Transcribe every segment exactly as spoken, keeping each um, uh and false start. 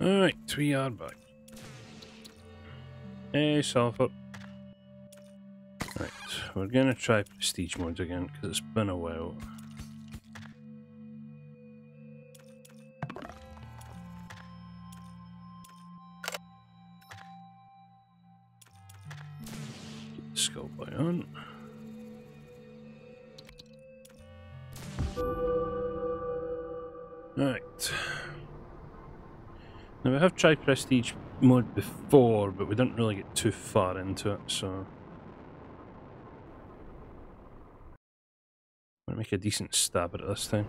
Alright, we are back. Hey, Sulphur. Right, we're gonna try prestige mode again because it's been a while. Get the skull boy on. Right. Now we have tried prestige mode before, but we didn't really get too far into it, so I'm gonna make a decent stab at it this time.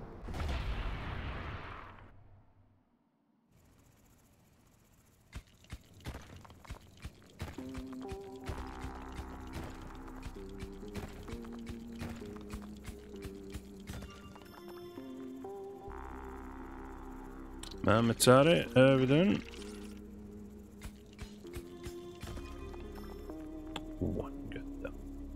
Mamatari, how are we doing? One good though.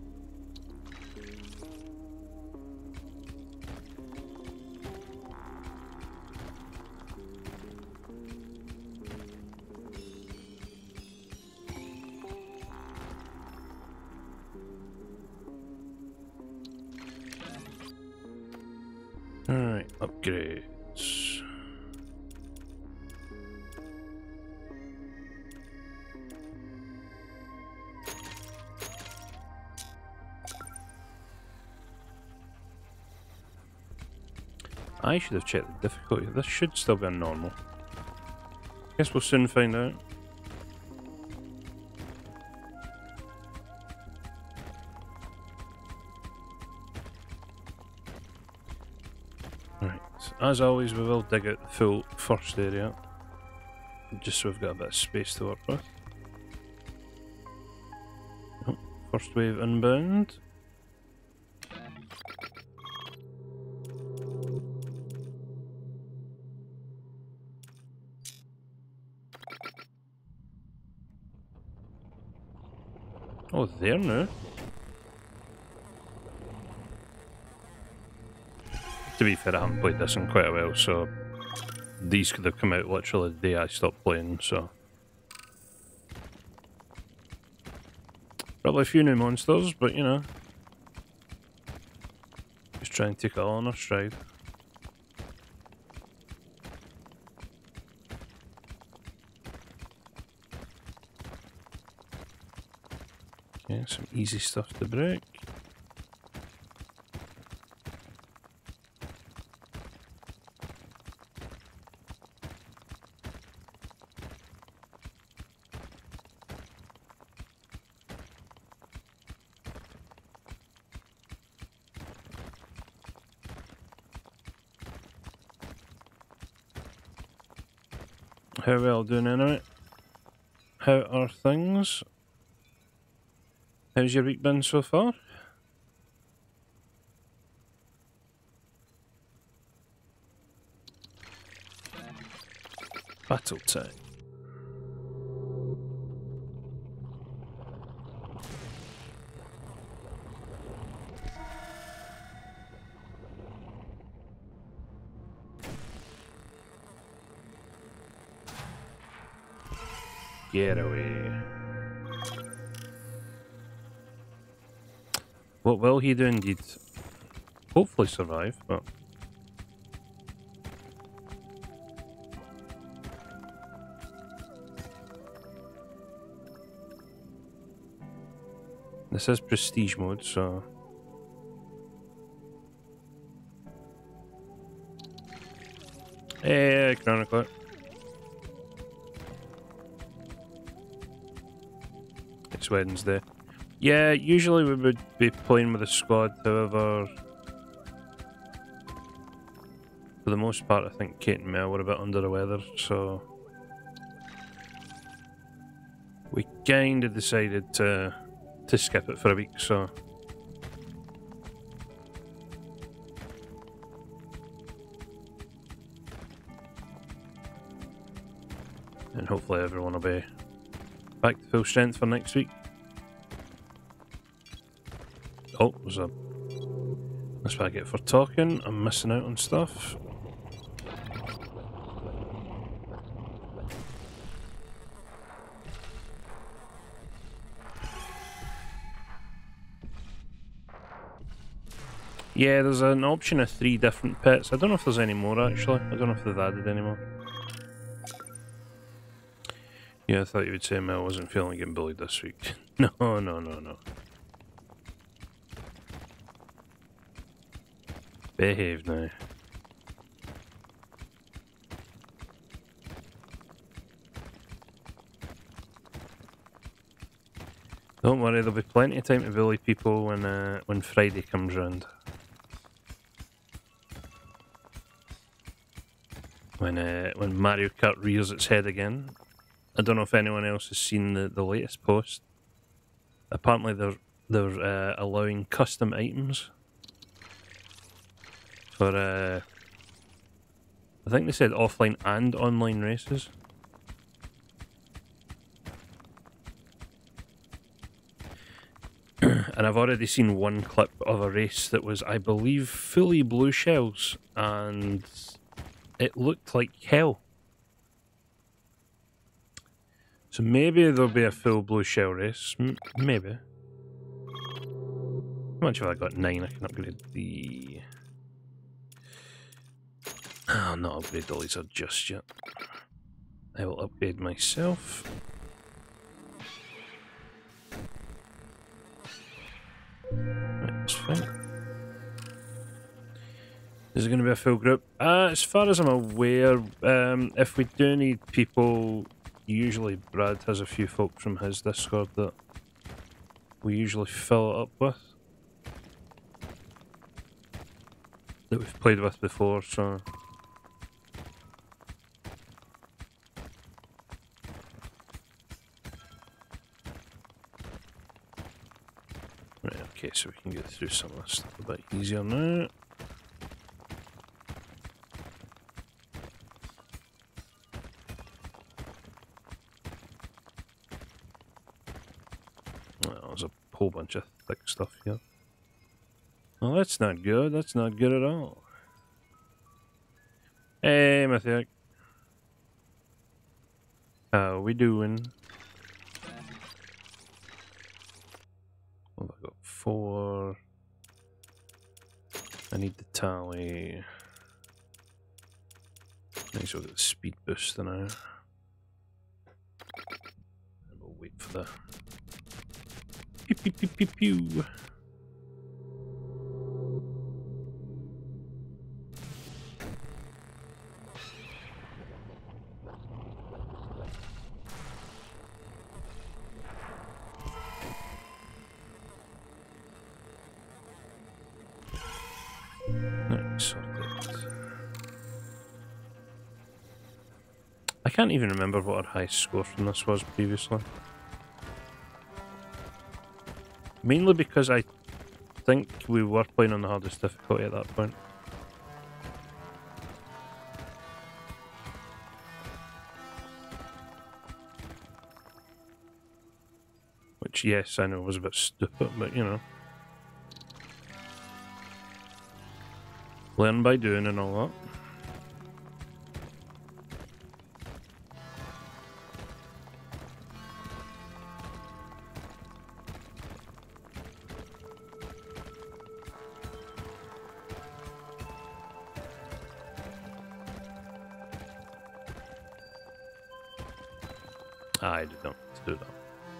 Alright, upgrades. I should have checked the difficulty. This should still be on normal. Guess we'll soon find out. Right, as always we will dig out the full first area, just so we've got a bit of space to work with. Oh, first wave inbound. Oh, there now. To be fair, I haven't played this in quite a while, so these could have come out literally the day I stopped playing, so. Probably a few new monsters, but you know. Just try and take it all in our stride. Okay, some easy stuff to break. How are we all doing anyway? How are things? How's your week been so far? Battle time. Get away. What will he do indeed? Hopefully survive, but... This is prestige mode, so... Hey, Chronicler. It's Wednesday. Yeah, usually we would be playing with a squad, however... For the most part, I think Kate and Mel were a bit under the weather, so... We kinda decided to... to skip it for a week, so... And hopefully everyone will be back to full strength for next week. Oh, there's a... That's what I get for talking. I'm missing out on stuff. Yeah, there's an option of three different pets. I don't know if there's any more actually. I don't know if they've added any more. Yeah, I thought you would say Mel wasn't feeling getting bullied this week. No, no, no, no. Behave now. Don't worry, there'll be plenty of time to bully people when uh, when Friday comes round. When uh, when Mario Kart rears its head again. I don't know if anyone else has seen the, the latest post. Apparently they're they're uh, allowing custom items for uh, I think they said offline and online races. And I've already seen one clip of a race that was, I believe, fully blue shells, and it looked like hell. So maybe there'll be a full blue shell race. M maybe. How much have I got? Nine. I can upgrade the... I'll not upgrade the laser just yet. I will upgrade myself. Right, that's fine. Is it going to be a full group? Uh, as far as I'm aware, um, if we do need people, usually Brad has a few folk from his Discord that we usually fill it up with. That we've played with before, so... Right, okay, so we can get through some of this stuff a bit easier now. Well, there's a whole bunch of thick stuff here. Well, that's not good. That's not good at all. Hey, Mathiak. How we doing? What have I got? Four. I need the tally. Nice, we'll get the speed boost now. And we'll wait for the... Pew pew pew pew pew. I can't even remember what our highest score from this was previously. Mainly because I think we were playing on the hardest difficulty at that point. Which, yes, I know was a bit stupid, but you know. Learn by doing and all that. I did not do that.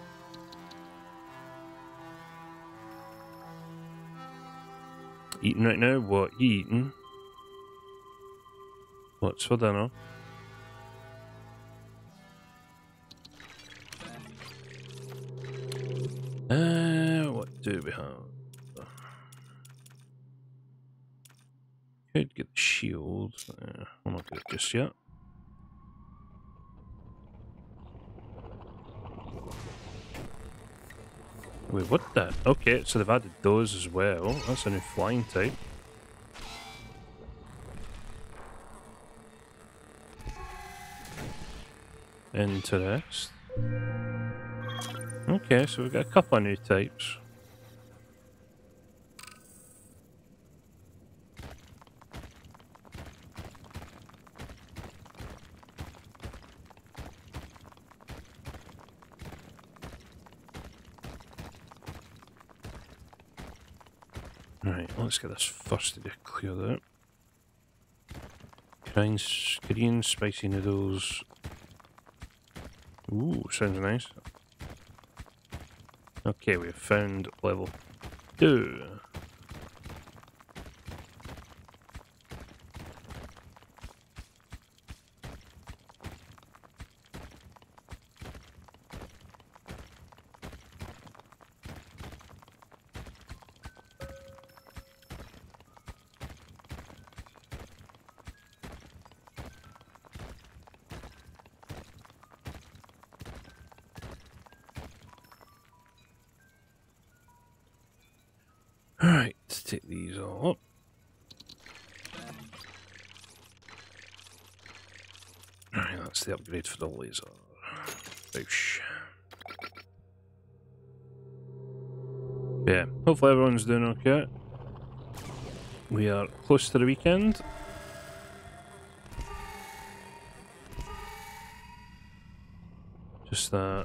Eating right now? What? Eating? What's for dinner? Uh, what do we have? Could get the shield. Uh, we'll not do it just yet. Wait, what the? Okay, so they've added those as well. That's a new flying type. Interest. Okay, so we've got a couple of new types. Right, let's get this first to get cleared out. Korean, Korean spicy noodles. Ooh, sounds nice. Okay, we've found level two. Alright, let's take these all up. Alright, that's the upgrade for the laser. Boosh. Yeah, hopefully everyone's doing okay. We are close to the weekend. Just that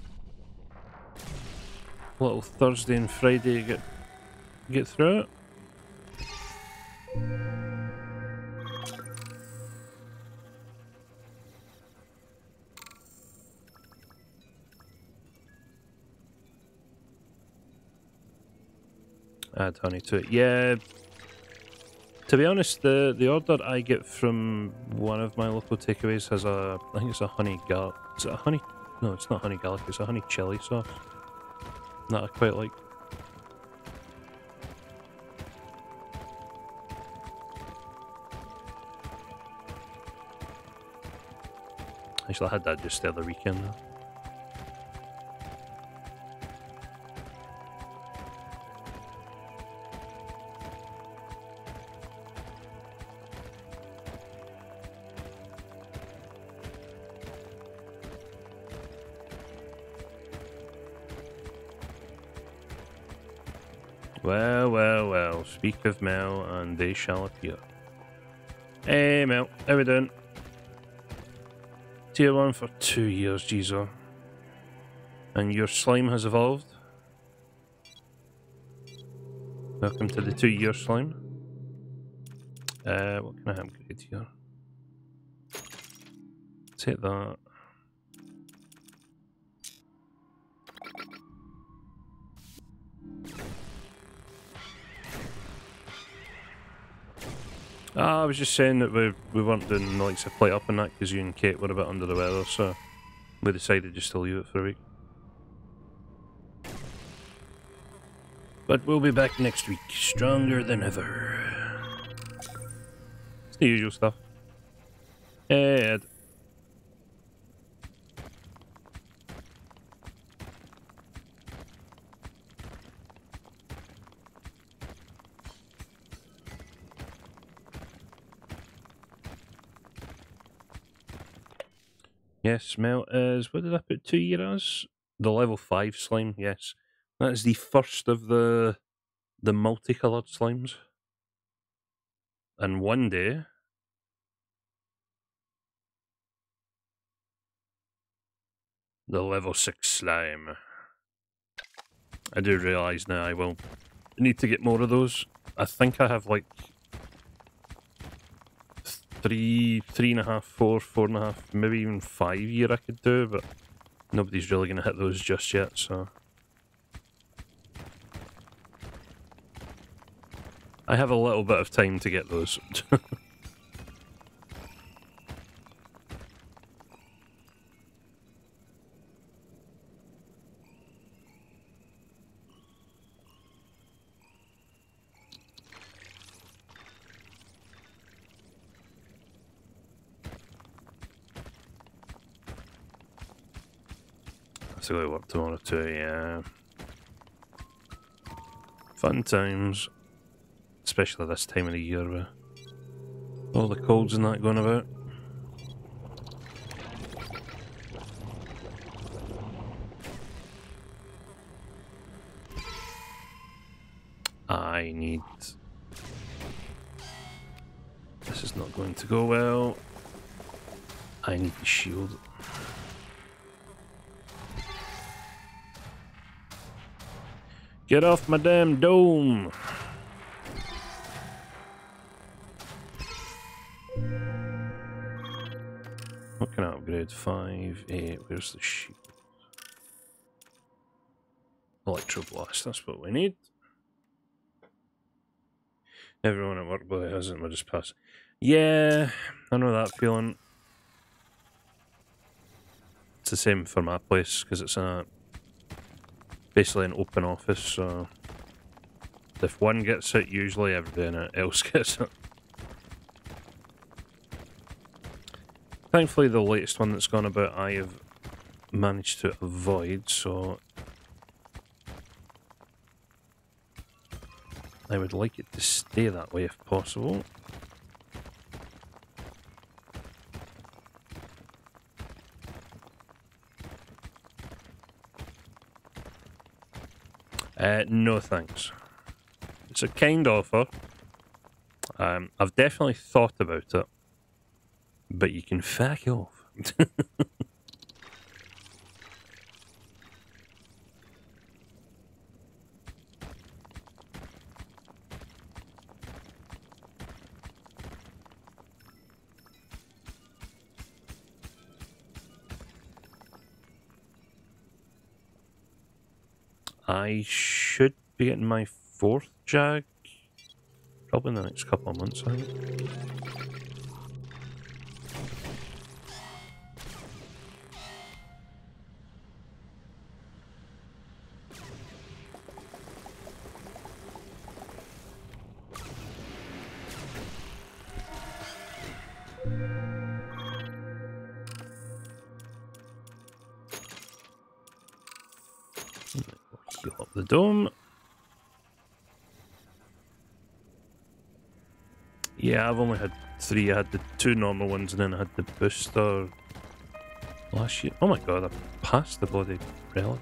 little Thursday and Friday to get get through it. Add honey to it. Yeah. To be honest, the the order I get from one of my local takeaways has a, I think it's a honey garlic. Is it a honey? No, it's not honey garlic. It's a honey chili sauce. That I quite like. Actually, I had that just the other weekend. Though. Well, well, well. Speak of Mel, and they shall appear. Hey, Mel. How we doing? Tier one for two years, Jizo. And your slime has evolved. Welcome to the two-year slime. Uh, what can I upgrade here? Take that. Ah, I was just saying that we we weren't doing the likes of play up and that because you and Kate were a bit under the weather, so we decided just to leave it for a week. But we'll be back next week, stronger than ever. It's the usual stuff. Hey, Ed. Yes, smell is, what did I put two year as? The level five slime, yes. That is the first of the the multicoloured slimes. And one day, the level six slime. I do realise now I will need to get more of those. I think I have like three, three and a half, four, four and a half, maybe even five year I could do, but nobody's really going to hit those just yet, so. I have a little bit of time to get those. So I work tomorrow too, yeah. Fun times. Especially this time of the year with all the colds and that going about. I need... This is not going to go well. I need the shield. Get off my damn dome! upgrade. Five, eight, where's the sheep? Electroblast, that's what we need. Everyone at work really hasn't, we'll just pass. Yeah, I know that feeling. It's the same for my place, because it's a basically an open office, so if one gets it, usually everybody else gets it. Thankfully, the latest one that's gone about I have managed to avoid, so I would like it to stay that way if possible. Uh, no thanks. It's a kind offer. Um, I've definitely thought about it, but you can fuck off. I should be getting my fourth Jag probably in the next couple of months, I think. Heal up the dome. Yeah, I've only had three. I had the two normal ones and then I had the booster last year. Oh my god, I passed the bloody relic.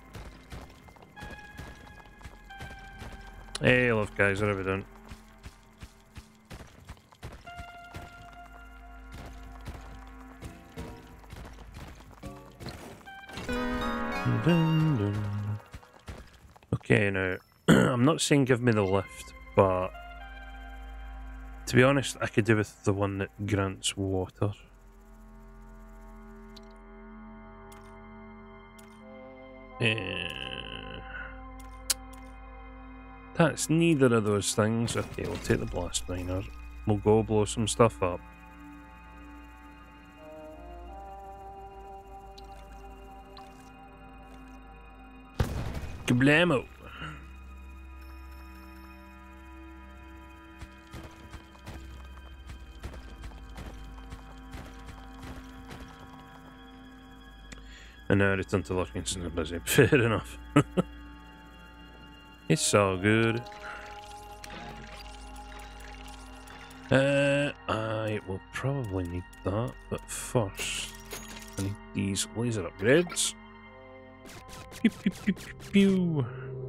Hey, love guys, what are we doing? Dun, dun. Okay, now, I'm not saying give me the lift, but to be honest, I could do with the one that grants water. Uh, that's neither of those things. Okay, we'll take the blast miner. We'll go blow some stuff up. Kablamo! And now return to lurking since I'm busy. Fair enough. It's all good. Uh, I will probably need that, but first I need these laser upgrades. Pew, pew, pew, pew, pew.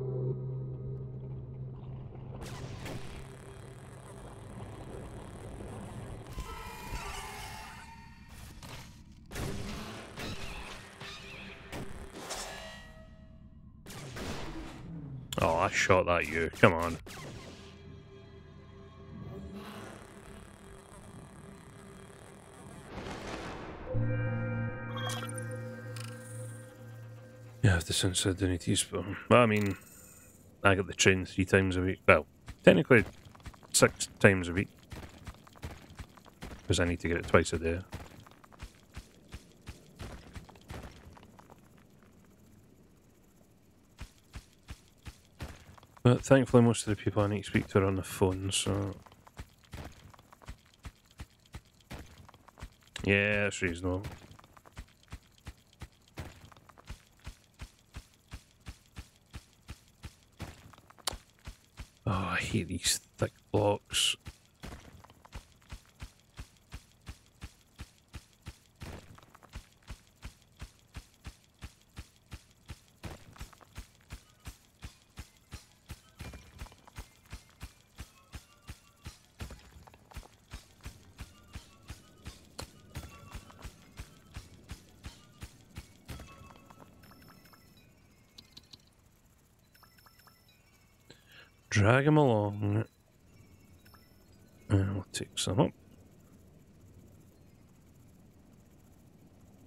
Oh, I shot that you. Come on. Yeah, if the sunset didn't teaspoon. Well, I mean, I get the train three times a week. Well, technically six times a week. Because I need to get it twice a day. But thankfully most of the people I need to speak to are on the phone, so... Yeah, it's reasonable. Oh, I hate these thick blocks. Drag him along. And we'll take some up.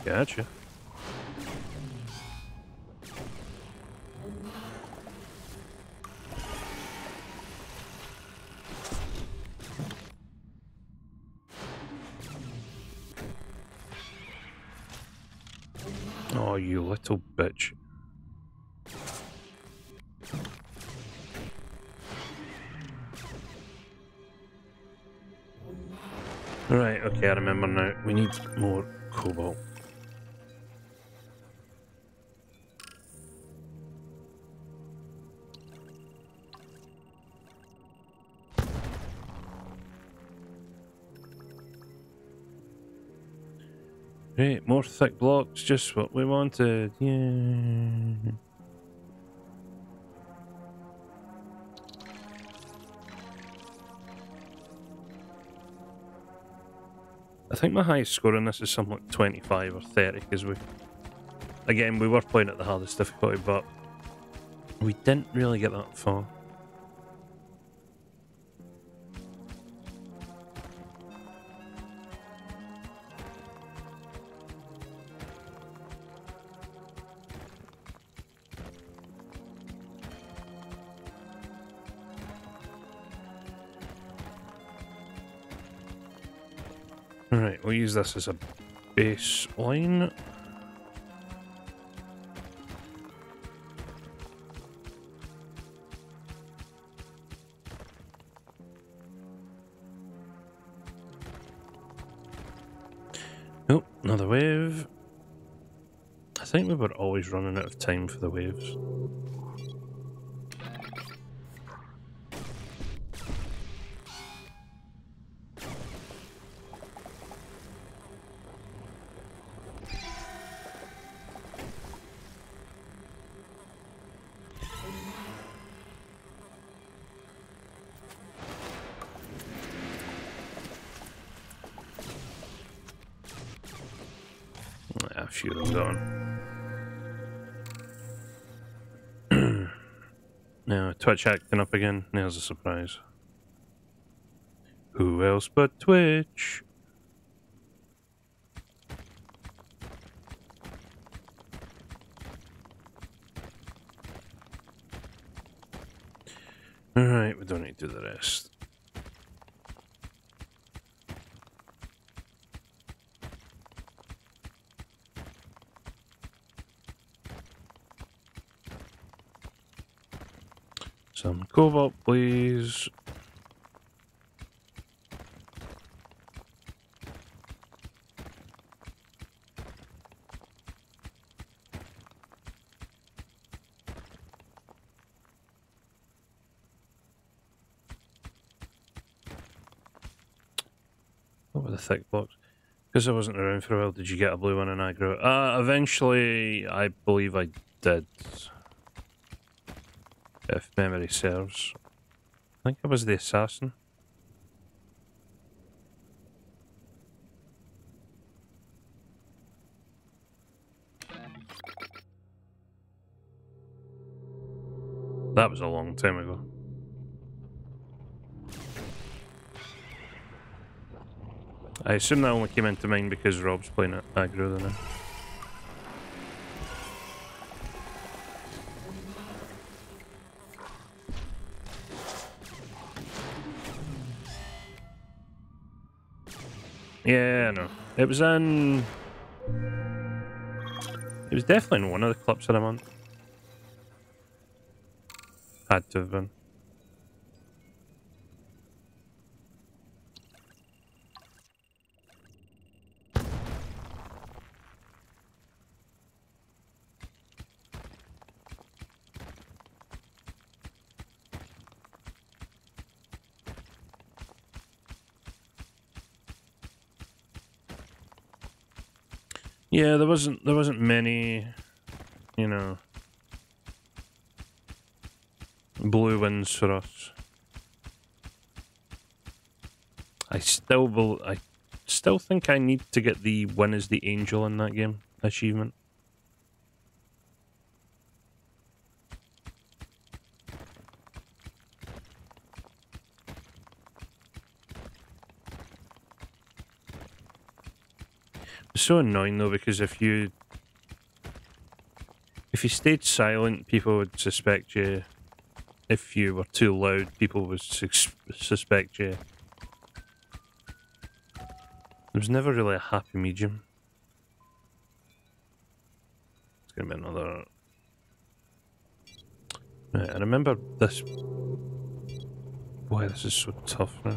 Gotcha. Oh, you little bitch. Right, okay, I remember now. We need more cobalt. Great, more thick blocks, just what we wanted. Yeah. I think my highest score on this is something like twenty-five or thirty, because we... Again, we were playing at the hardest difficulty, but we didn't really get that far. Alright, we'll use this as a baseline. Oh, another wave. I think we were always running out of time for the waves. A few of them gone. Now, Twitch acting up again. There's a surprise. Who else but Twitch? Alright, we don't need to do the rest. Some cobalt, please. What were the thick blocks? Because I wasn't around for a while, did you get a blue one in aggro? Uh, eventually, I believe I did. If memory serves. I think I was the assassin. That was a long time ago. I assume that only came into mind because Rob's playing at aggro now. Yeah, I know. It was in... It was definitely in one of the clips of the month. Had to have been. Yeah, there wasn't there wasn't many, you know, blue wins for us. I still will. I still think I need to get the win as the angel in that game achievement. It's so annoying though, because if you if you stayed silent, people would suspect you. If you were too loud, people would sus suspect you. There was never really a happy medium. It's gonna be another. Right, I remember this. Boy, this is so tough now.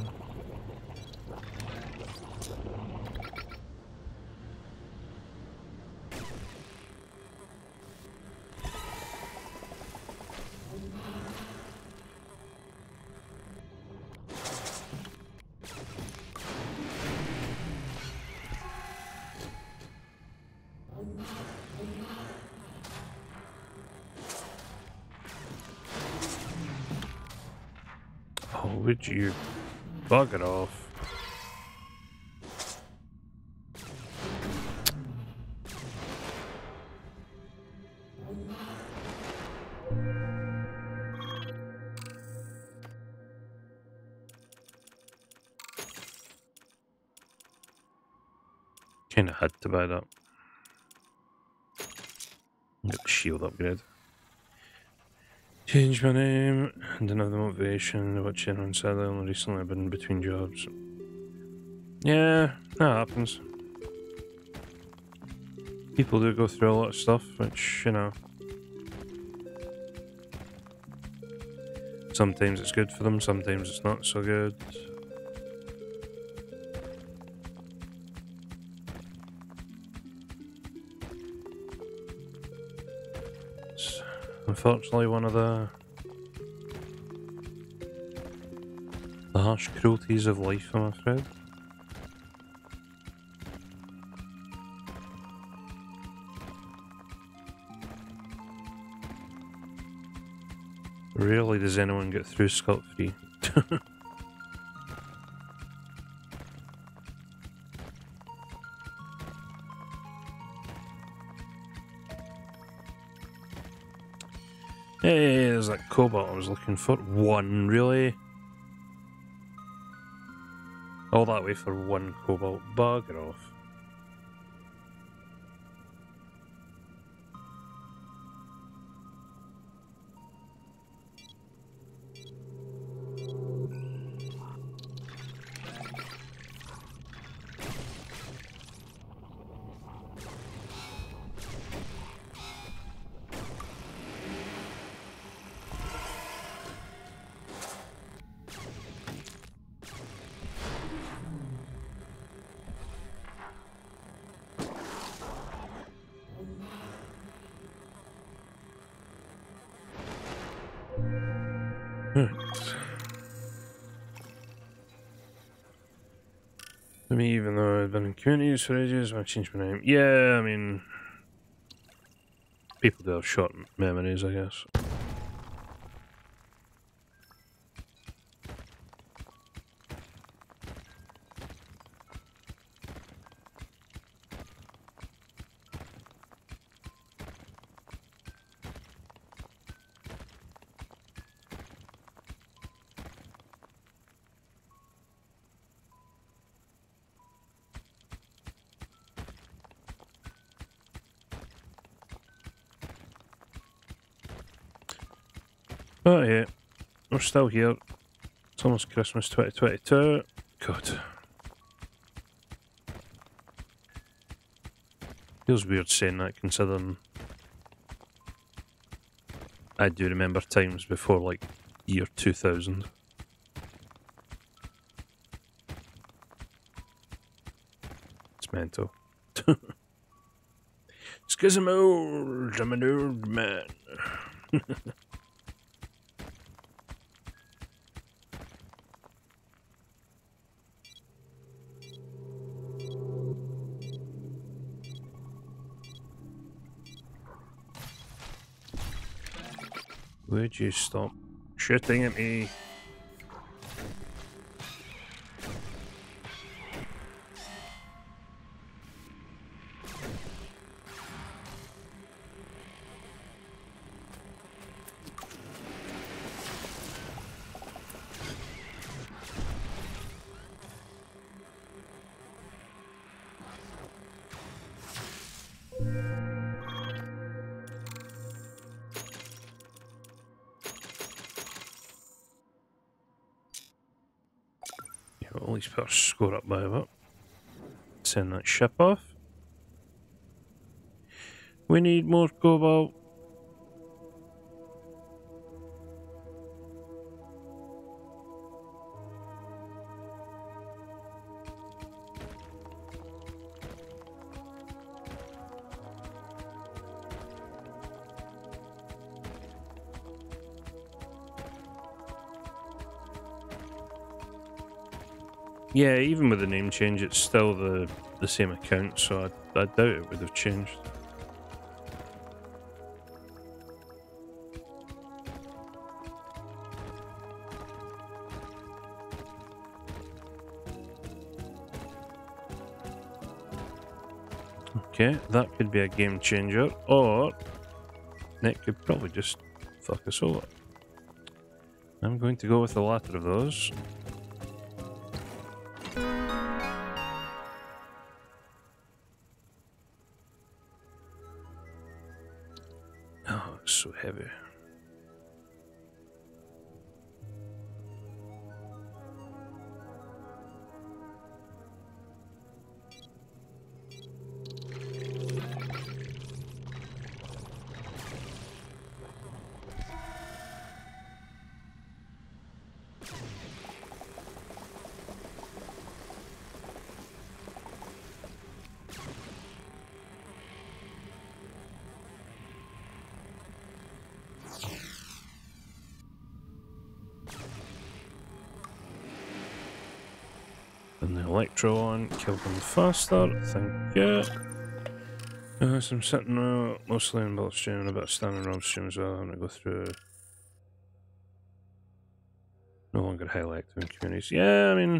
Oh, would you bugger off? Kinda had to buy that. Get the shield upgrade. Change my name and another motivation. Watch in on Saturday. Only recently I've been between jobs. Yeah, that happens. People do go through a lot of stuff, which, you know, sometimes it's good for them, sometimes it's not so good. It's unfortunately one of the the harsh cruelties of life, I'm afraid. Rarely does anyone get through scot-free. Hey, there's that cobalt I was looking for. One, really? All that way for one cobalt. Bugger off. For me, even though I've been in communities for ages, I changed my name. Yeah, I mean, people do have short memories, I guess. But yeah, we're still here. It's almost Christmas twenty twenty-two. God. Feels weird saying that considering I do remember times before like year two thousand. It's mental. It's because I'm old. I'm an old man. Would you stop shooting at me? at least put our score up by a bit. Send that ship off. We need more cobalt. Yeah, even with the name change, it's still the, the same account, so I, I doubt it would have changed. Okay, that could be a game changer, or it could probably just fuck us over. I'm going to go with the latter of those. Oh, it's so heavy. And the electro on, kill them faster, thank you. Uh, so I'm sitting uh, mostly in bullet stream and a bit of standing round stream as well. I'm gonna go through. No longer highly active in communities. Yeah, I mean,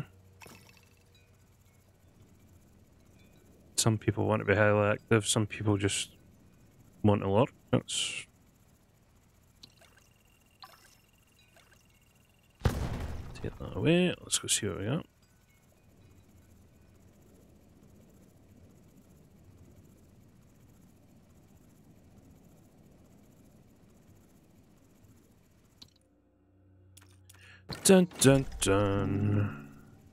some people want to be highly active, some people just want to lurk. That's. Take that away. Let's go see what we got. Dun dun dun.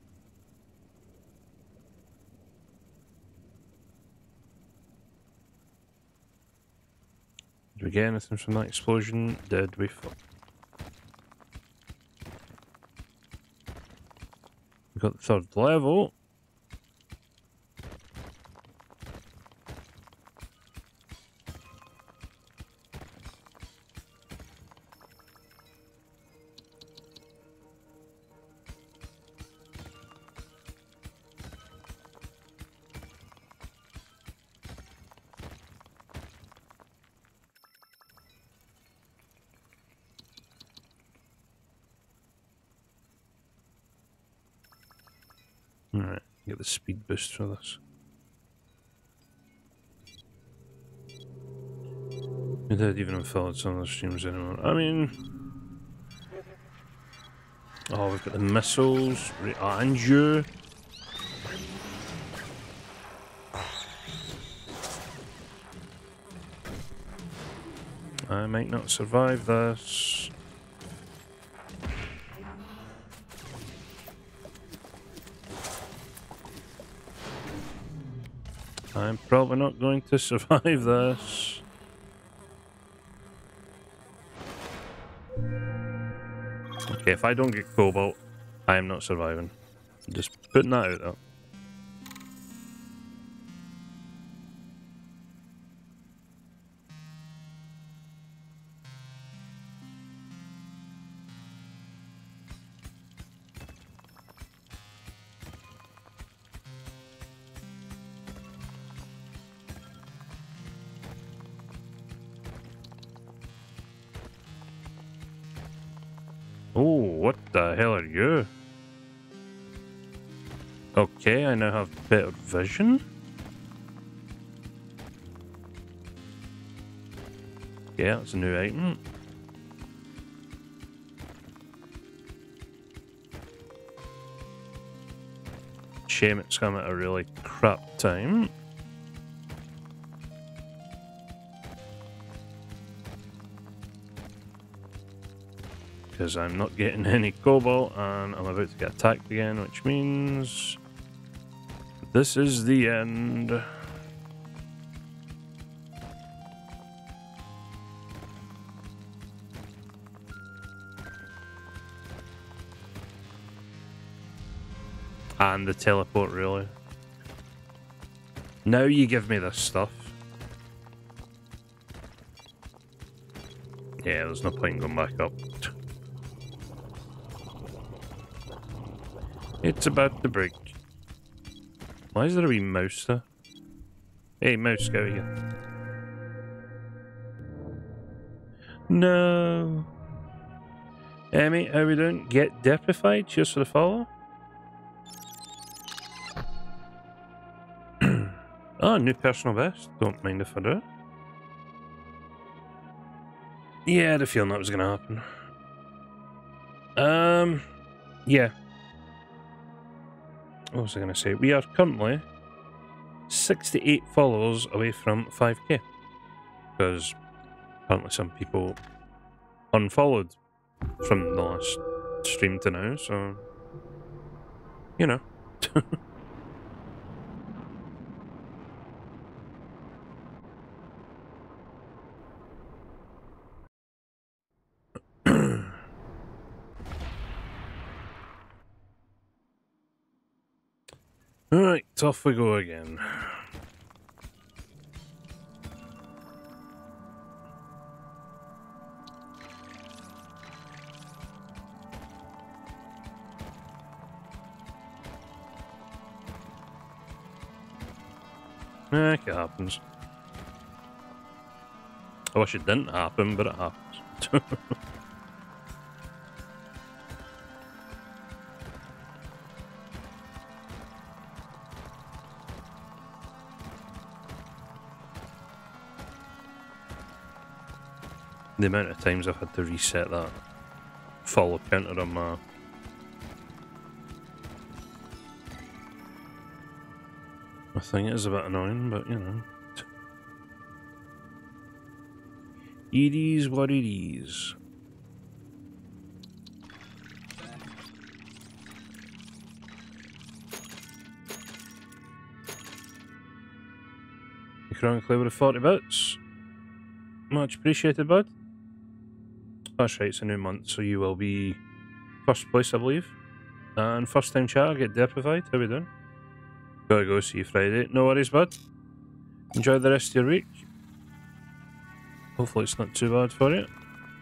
Did we get anything from that explosion? Did we? Fuck. We got the third level. Alright, get the speed boost for this. We did even affiliate some of the streams anymore. I mean... Oh, we've got the missiles, and you. I might not survive this. I'm probably not going to survive this. Okay, if I don't get cobalt, I am not surviving. Just putting that out there. Oh, what the hell are you? Okay, I now have better vision. Yeah, that's a new item. Shame it's come at a really crap time. because I'm not getting any cobalt and I'm about to get attacked again, which means this is the end. And the teleport, really. Now you give me this stuff. Yeah, there's no point in going back up. It's about to break. Why is there a wee mouse there? Hey, mouse, go here. No. Emmy, how we doing? Get deprified? Cheers for the follow. Oh, new personal best. Don't mind if I do. Yeah, I had a feeling that was going to happen. Um, yeah. What was I going to say? We are currently sixty-eight followers away from five K. Because apparently some people unfollowed from the last stream to now, so, you know. Alright, off we go again. Eh, it happens. I wish it didn't happen, but it happens. The amount of times I've had to reset that follow counter on my my thing is a bit annoying, but you know. It is what it is. You chronically with forty bits. Much appreciated, bud. That's right, it's a new month, so you will be first place, I believe. And first time chat, I get deprified. How we doing? Gotta go see you Friday. No worries, bud. Enjoy the rest of your week. Hopefully it's not too bad for you.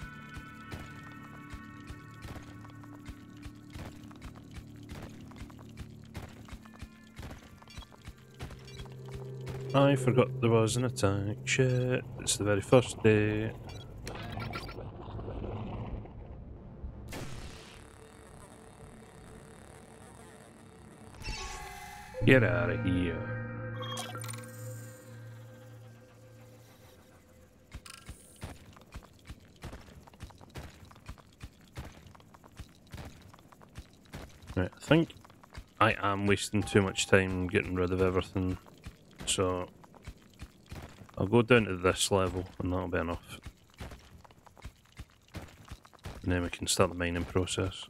I forgot there was an attack. Shit, it's the very first day. Get out of here. Right, I think I am wasting too much time getting rid of everything, so I'll go down to this level and that'll be enough. And then we can start the mining process.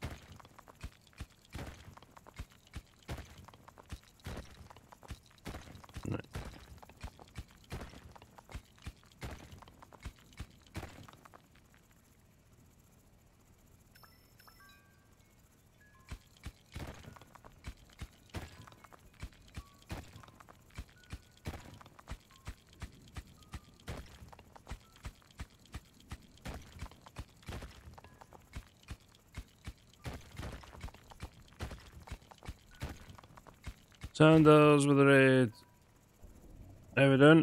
Sandals with the raid. How we doing?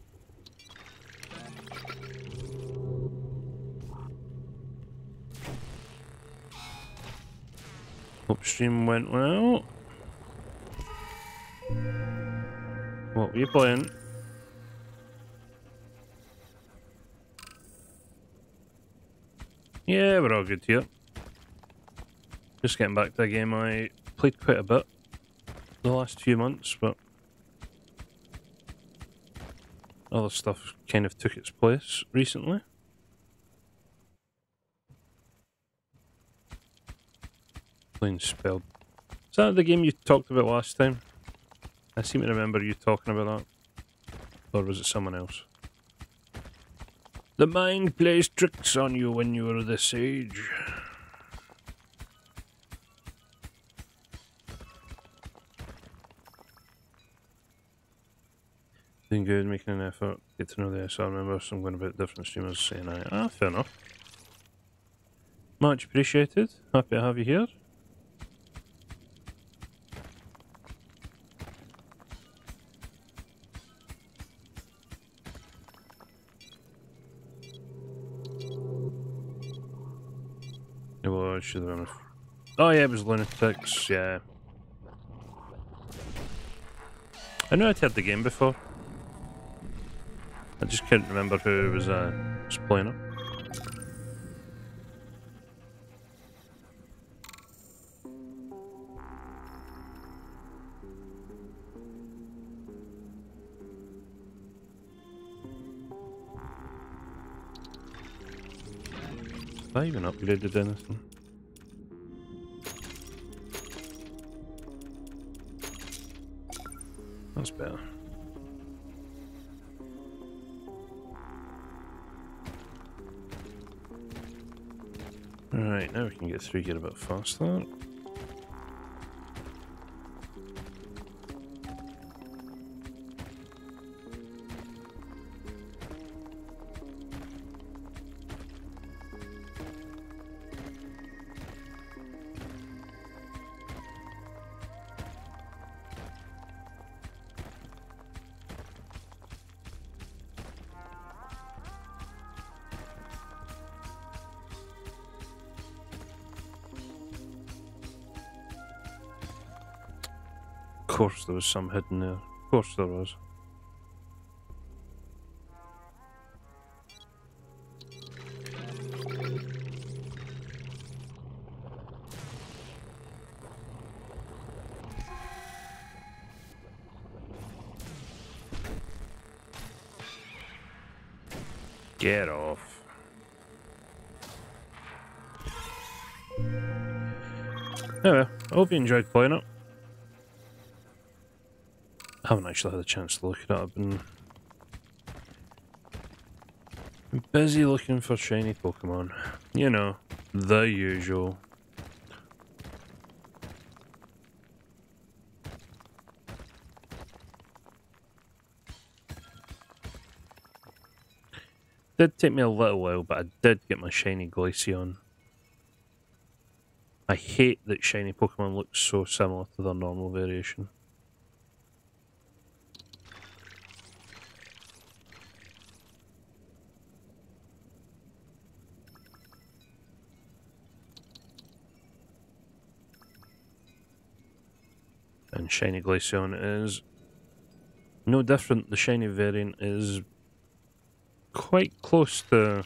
Hope stream went well. What were you playing? Yeah, we're all good here. Just getting back to a game I played quite a bit the last few months, but other stuff kind of took its place recently. Playing Spell. Is that the game you talked about last time? I seem to remember you talking about that. Or was it someone else? The mind plays tricks on you when you are this age. Doing good, making an effort, get to know the S R members, I'm going about different streamers saying I. Ah, fair enough. Much appreciated. Happy to have you here. Well, I should have been. Oh yeah, it was Lunatics, yeah. I know I'd heard the game before. I just couldn't remember who was, uh, was playing it. Have I even upgraded anything? That's better. Alright, now we can get through here a bit faster. Of course there was some hidden there. Of course there was. Get off. Anyway, I hope you enjoyed playing it. I haven't actually had a chance to look at it. I've been busy looking for shiny Pokemon. You know, the usual. Did take me a little while, but I did get my shiny Glaceon. I hate that shiny Pokemon look so similar to their normal variation. And shiny Glaceon is no different. The shiny variant is quite close to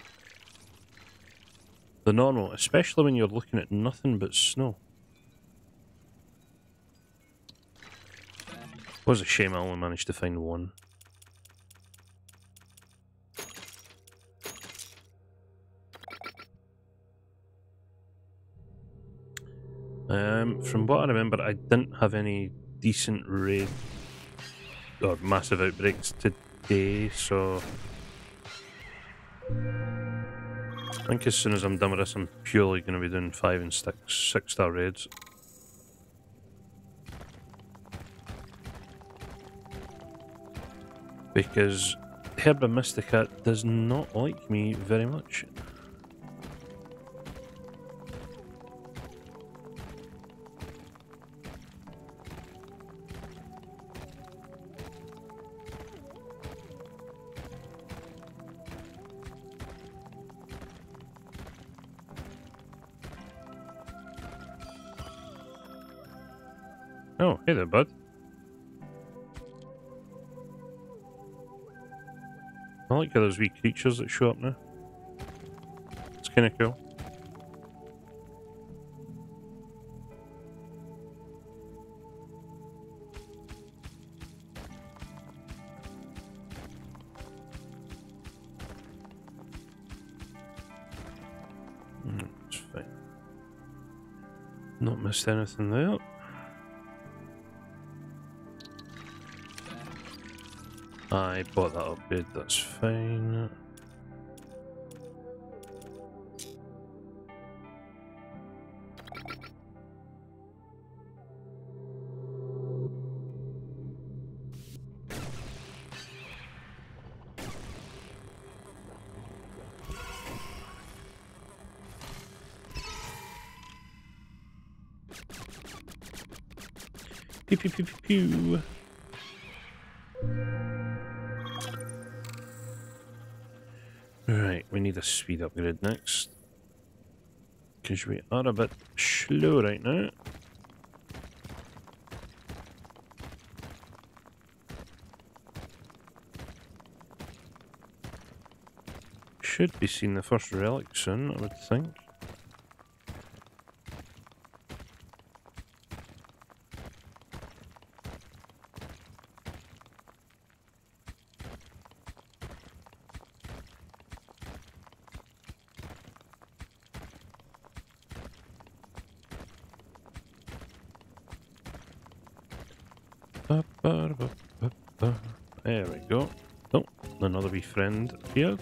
the normal, especially when you're looking at nothing but snow. It was a shame I only managed to find one. Um, from what I remember, I didn't have any decent raid or massive outbreaks today, so I think as soon as I'm done with this, I'm purely going to be doing five and six, six star raids. Because Herba Mystica does not like me very much. Oh, hey there, bud. I like how there's wee creatures that show up now. It's kind of cool. Not missed anything there. I bought that upgrade, that's fine. Pew pew pew pew pew. Right, we need a speed upgrade next. Because we are a bit slow right now. Should be seeing the first relic soon, I would think. There we go. Oh, another wee friend appeared.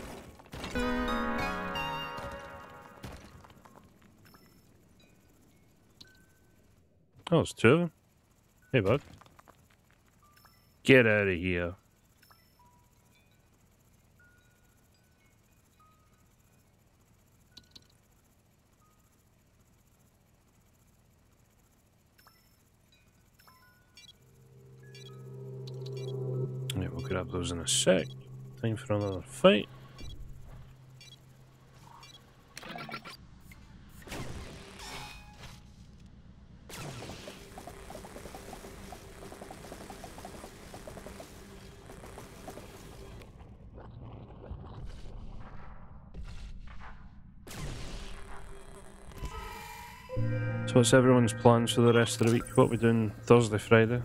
Oh, it's two of them. Hey, bud. Get out of here. Right, we'll grab those in a sec. Time for another fight. So what's everyone's plans for the rest of the week? What are we doing Thursday, Friday?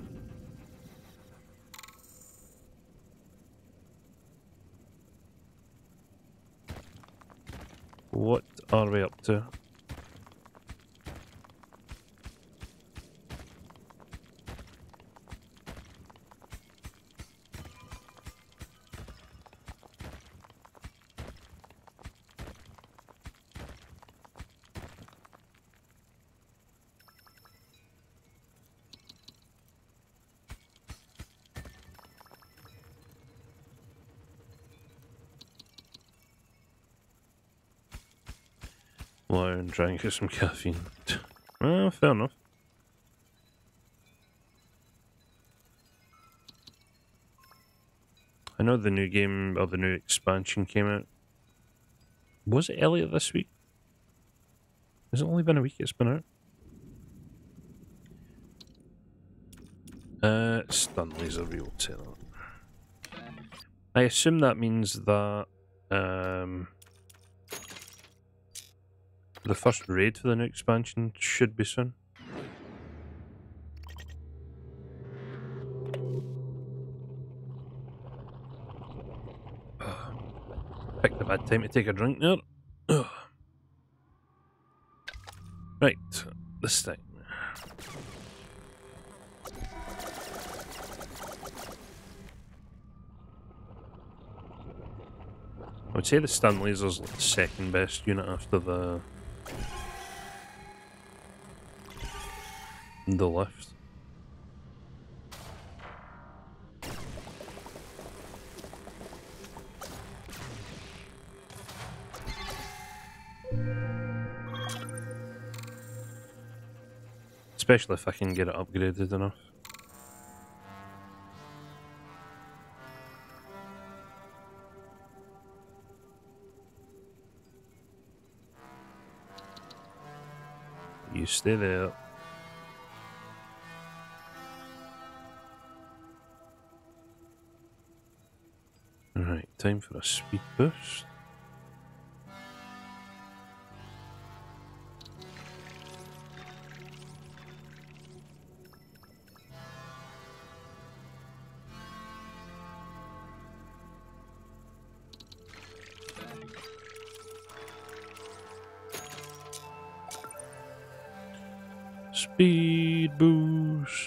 What are we up to? Lie and try and get some caffeine. Well, fair enough. I know the new game, or the new expansion came out. Was it earlier this week? Has it only been a week it's been out? Uh, stun laser, we will say that. I assume that means that um, the first raid for the new expansion should be soon. Picked a bad time to take a drink there. Ugh. Right, this time. I would say the stun laser's like the second best unit after the the lift. Especially if I can get it upgraded enough. You stay there. Alright, time for a speed boost. Speed boost.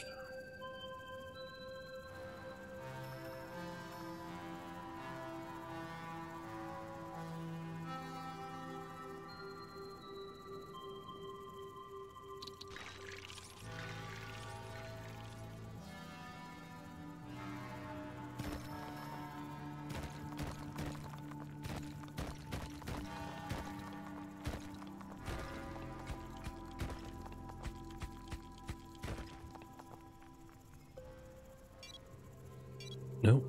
Nope.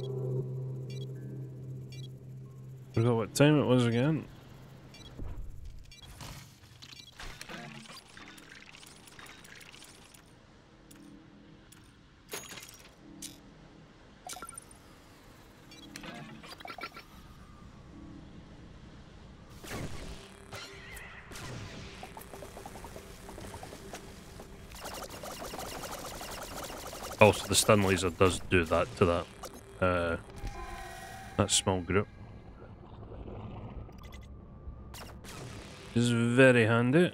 Forgot what time it was again. Also, the stun laser does do that to that, uh, that small group. It's very handy.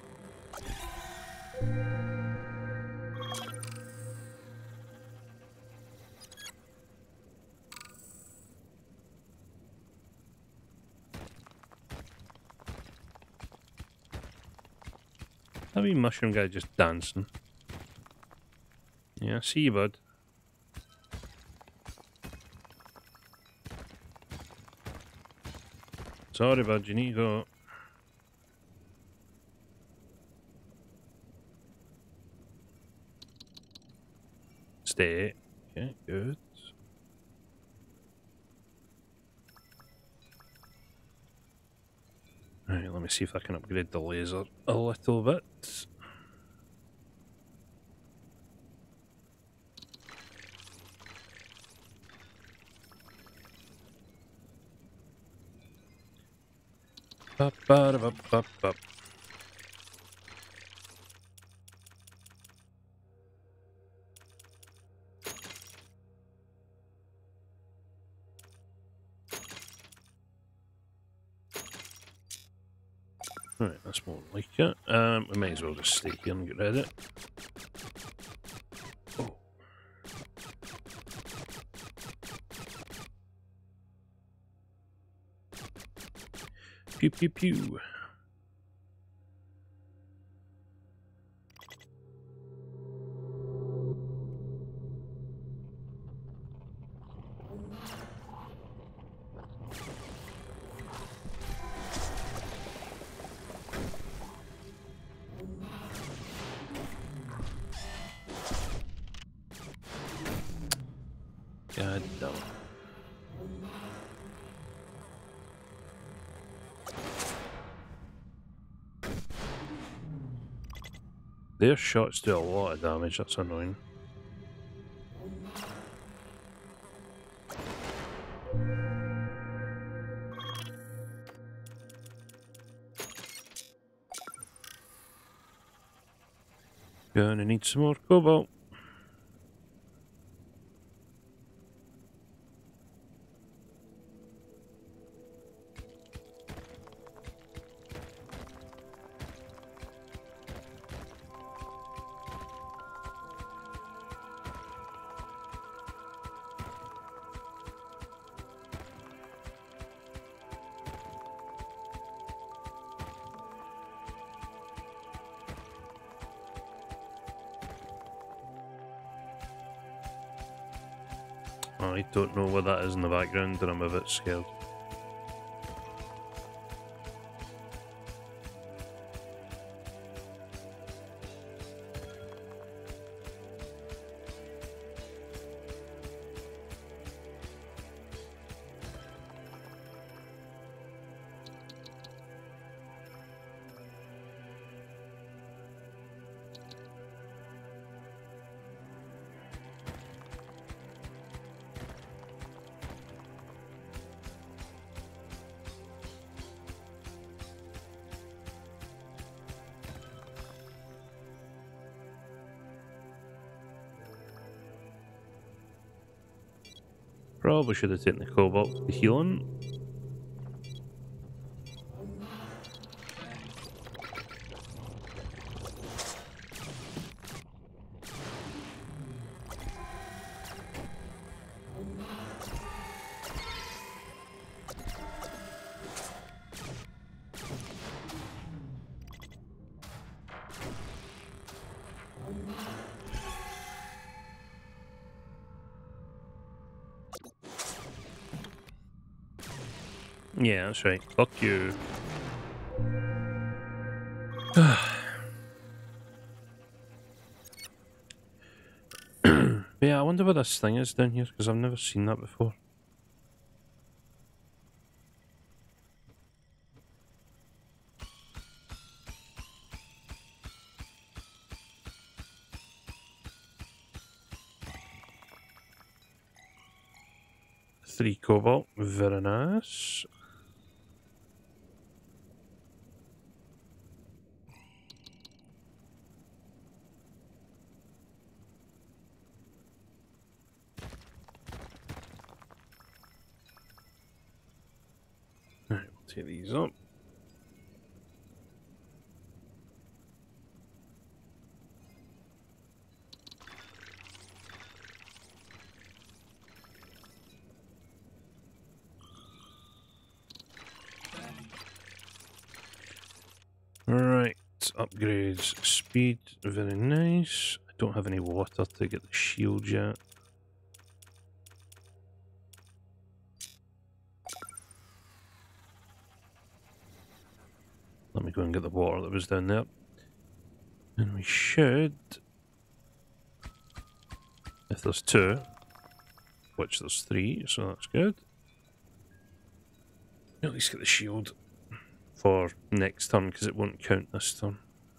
That wee mushroom guy just dancing. Yeah, see you, bud. Sorry, bud, you need to go. Stay. Okay, good. Right, let me see if I can upgrade the laser a little bit. Ba ba da ba ba ba. Right, that's more like it. Um, we may as well just stay here and get rid of it. Oh. Pew pew pew. God damn. Their shots do a lot of damage, that's annoying. Gonna need some more cobalt. I don't know what that is in the background and I'm a bit scared. Probably should have taken the cobalt for the healing. Yeah, that's right. Fuck you. Yeah, I wonder what this thing is down here, because I've never seen that before. Three cobalt, very nice. Alright, we'll take these up. Right, upgrades. Speed, very nice. I don't have any water to get the shield yet. Let me go and get the water that was down there. And we should, if there's two, which there's three, so that's good. At least get the shield for next turn, because it won't count this turn.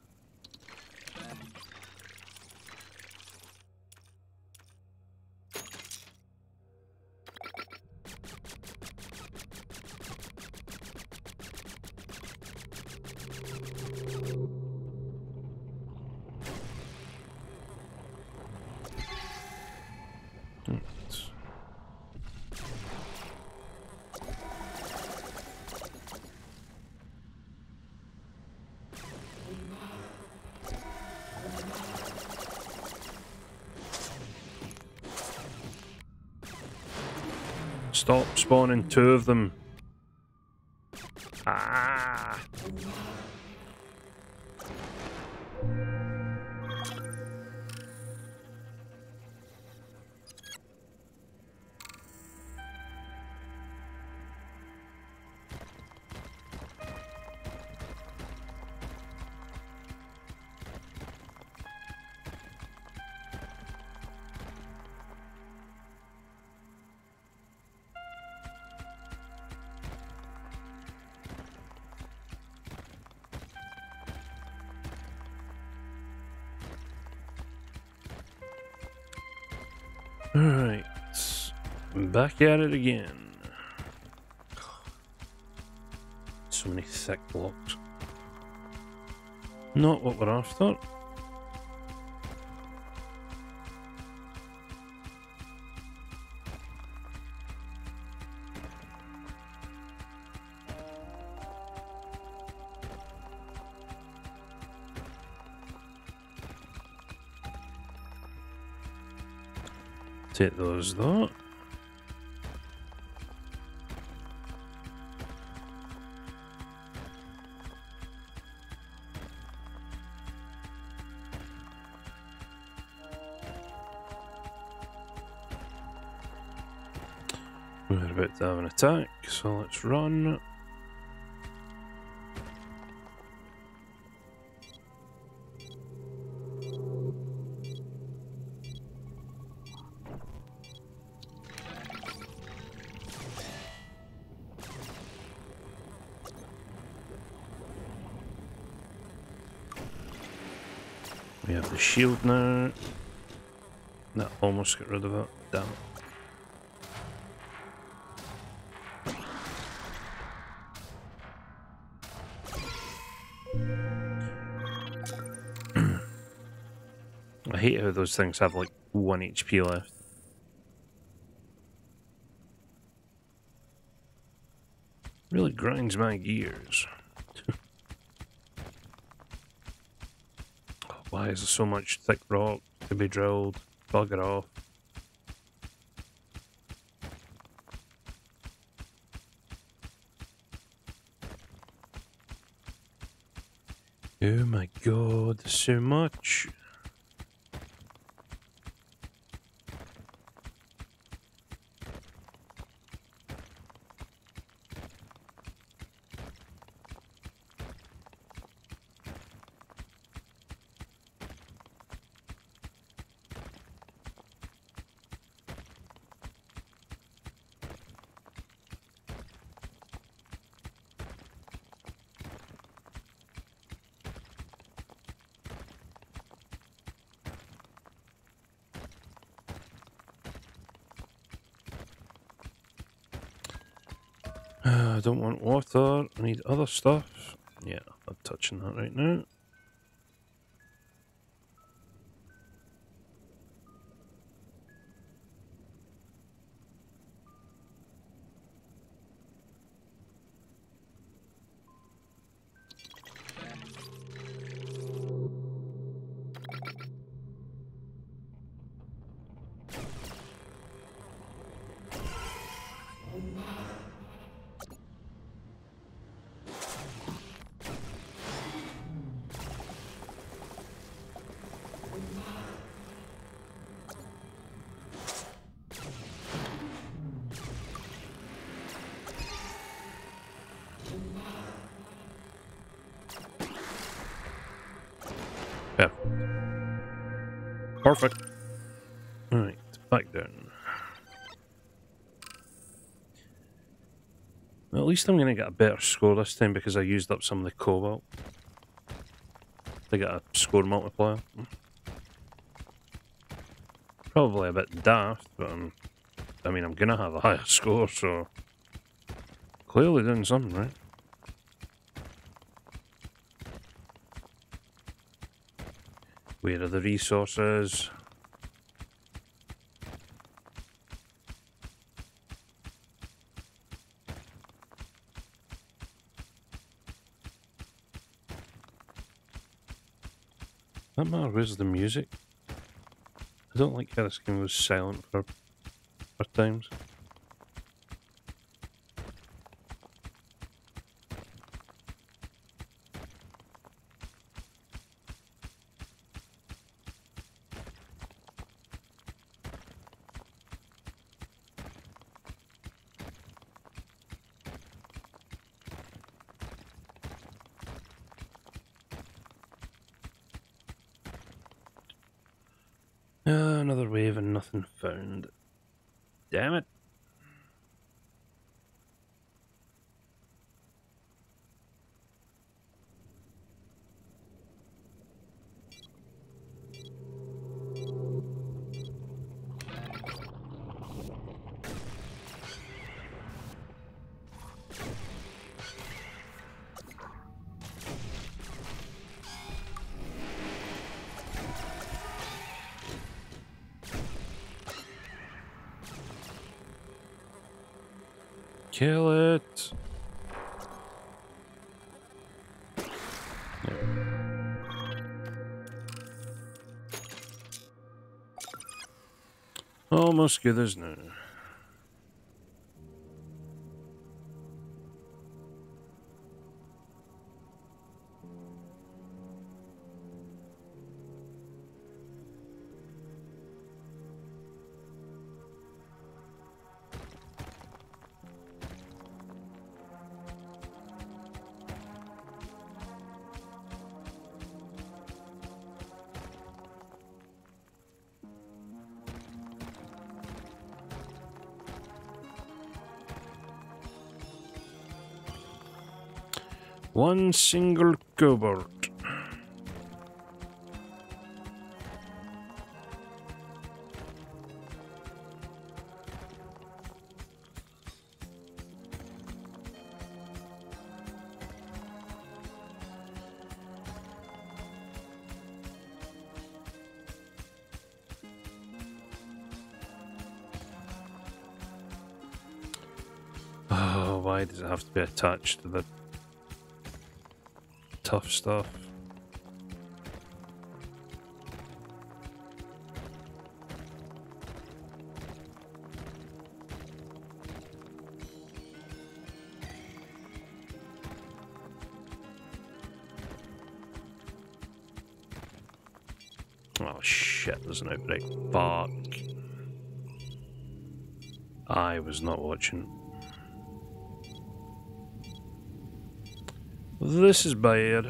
Stop spawning two of them. Ah! Alright, back at it again. So many thick blocks. Not what we're after. Take those though. We're about to have an attack, so let's run. We have the shield now. That almost got rid of it. Damn it. I hate how those things have like one H P left. Really grinds my gears. Why is there so much thick rock to be drilled? Bugger off. Oh my god, there's so much. I don't want water. I need other stuff. Yeah, I'm not touching that right now. Yeah. Perfect. Alright, back down. Well, at least I'm going to get a better score this time because I used up some of the cobalt. To get a score multiplier. Probably a bit daft, but I'm, I mean, I'm going to have a higher score, so... Clearly doing something, right? Where are the resources? That matter, where's the music? I don't like how this game was silent for, for times. Uh, another wave and nothing found. Damn it. Kill it. Yep. Almost good as new. One single cobalt. Oh, why does it have to be attached to the tough stuff? Oh shit, there's an outbreak. Fuck. I was not watching. This is bad.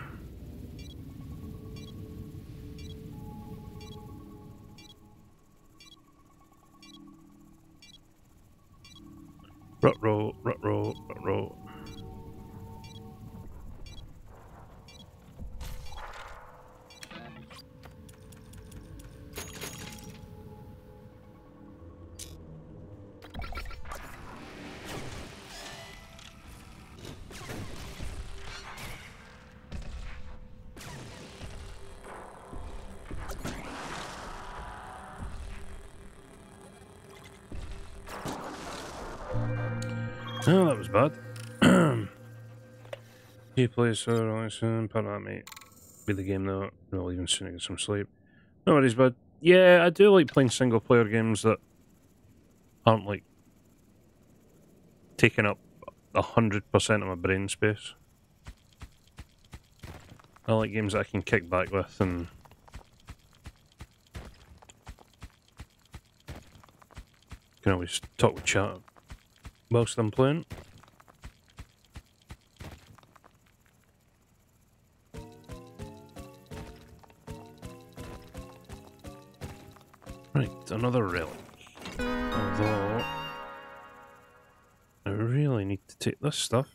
Rut roll, rut roll, rut roll. Oh, that was bad. He plays so really soon, part of that mate. Be the game though, no, even soon to get some sleep. No worries, bud. Yeah, I do like playing single player games that aren't like taking up a hundred percent of my brain space. I like games that I can kick back with and can always talk with chat whilst I'm playing. Right, another relic. Although I really need to take this stuff.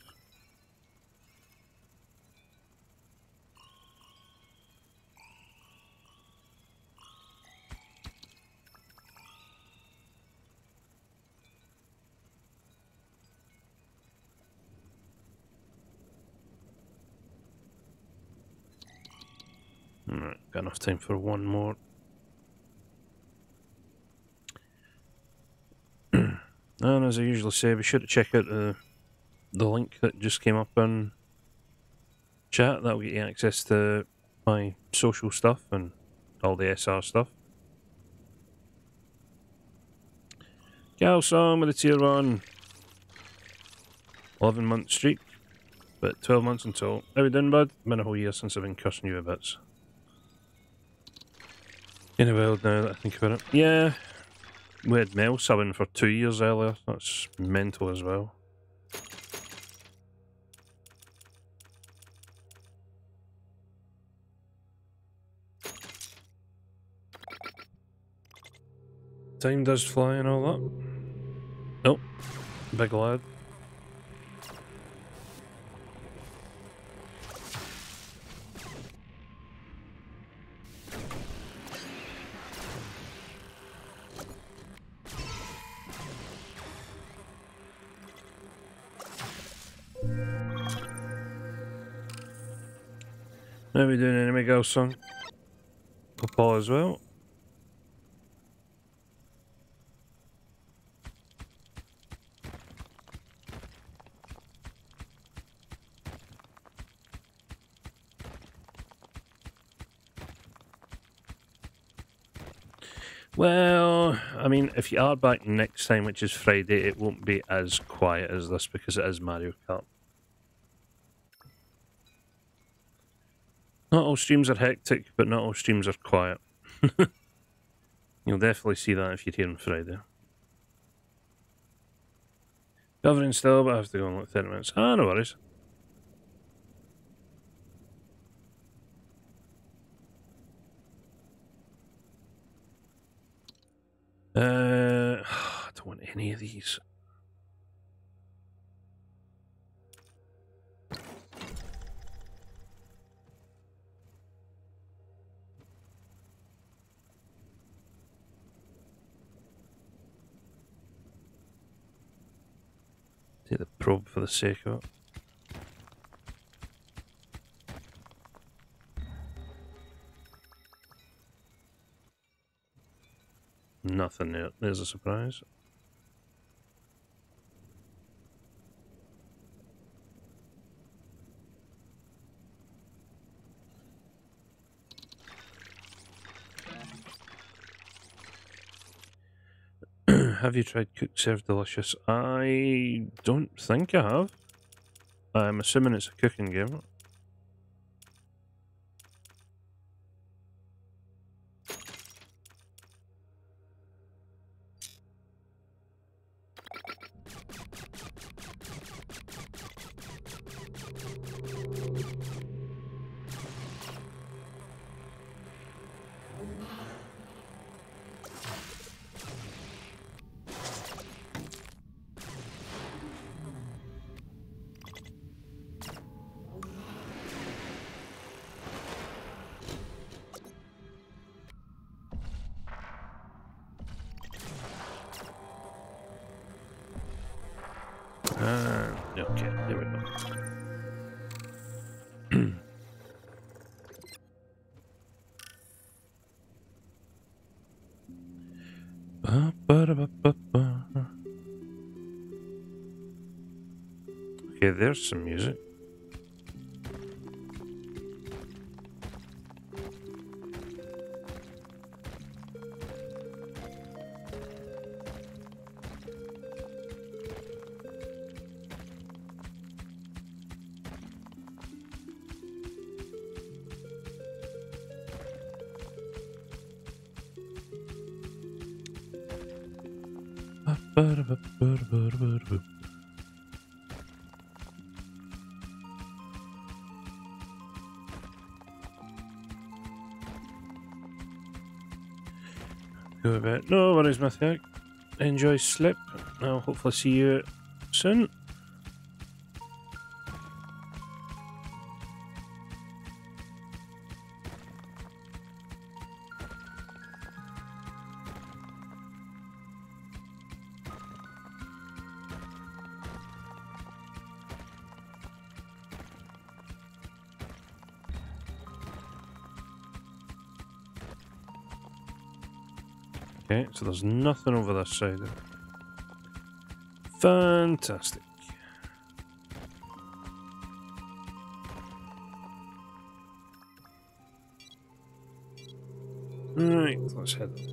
Alright, got enough time for one more. And as I usually say, be sure to check out the, the link that just came up in chat. That'll get you access to my social stuff and all the S R stuff. Gal Song with a tier one. eleven month streak, but twelve months until. How we doing, bud? Been a whole year since I've been cussing you a bit. Kind of wild now that I think about it. Yeah, we had Mel subbing for two years earlier. That's mental as well. Time does fly and all that. Oh, big lad. Now we doing Enemy Girl song. Paul as well. Well, I mean, if you are back next time, which is Friday, it won't be as quiet as this because it is Mario Kart. Not all streams are hectic, but not all streams are quiet. You'll definitely see that if you're here on Friday. Covering still, but I have to go in like thirty minutes. Ah, no worries. Uh, I don't want any of these. Take the probe for the sake of it. Nothing there. There's a surprise. Have you tried Cook Serve Delicious? I don't think I have. I'm assuming it's a cooking game. Ah, okay, there we go. ba, ba, da, ba, ba, ba. there's some music. Go a bit. No worries, Matthew. Enjoy sleep. I'll hopefully see you soon. Okay, so there's nothing over this side. Fantastic. Right, let's head on.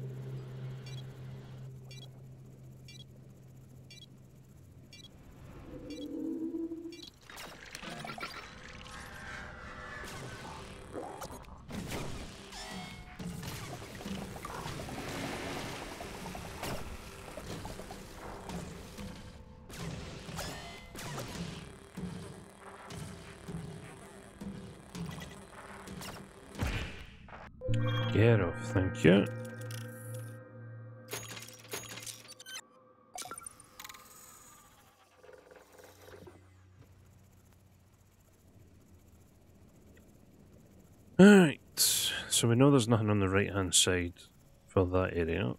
Get off, thank you. Alright, so we know there's nothing on the right hand side for that area.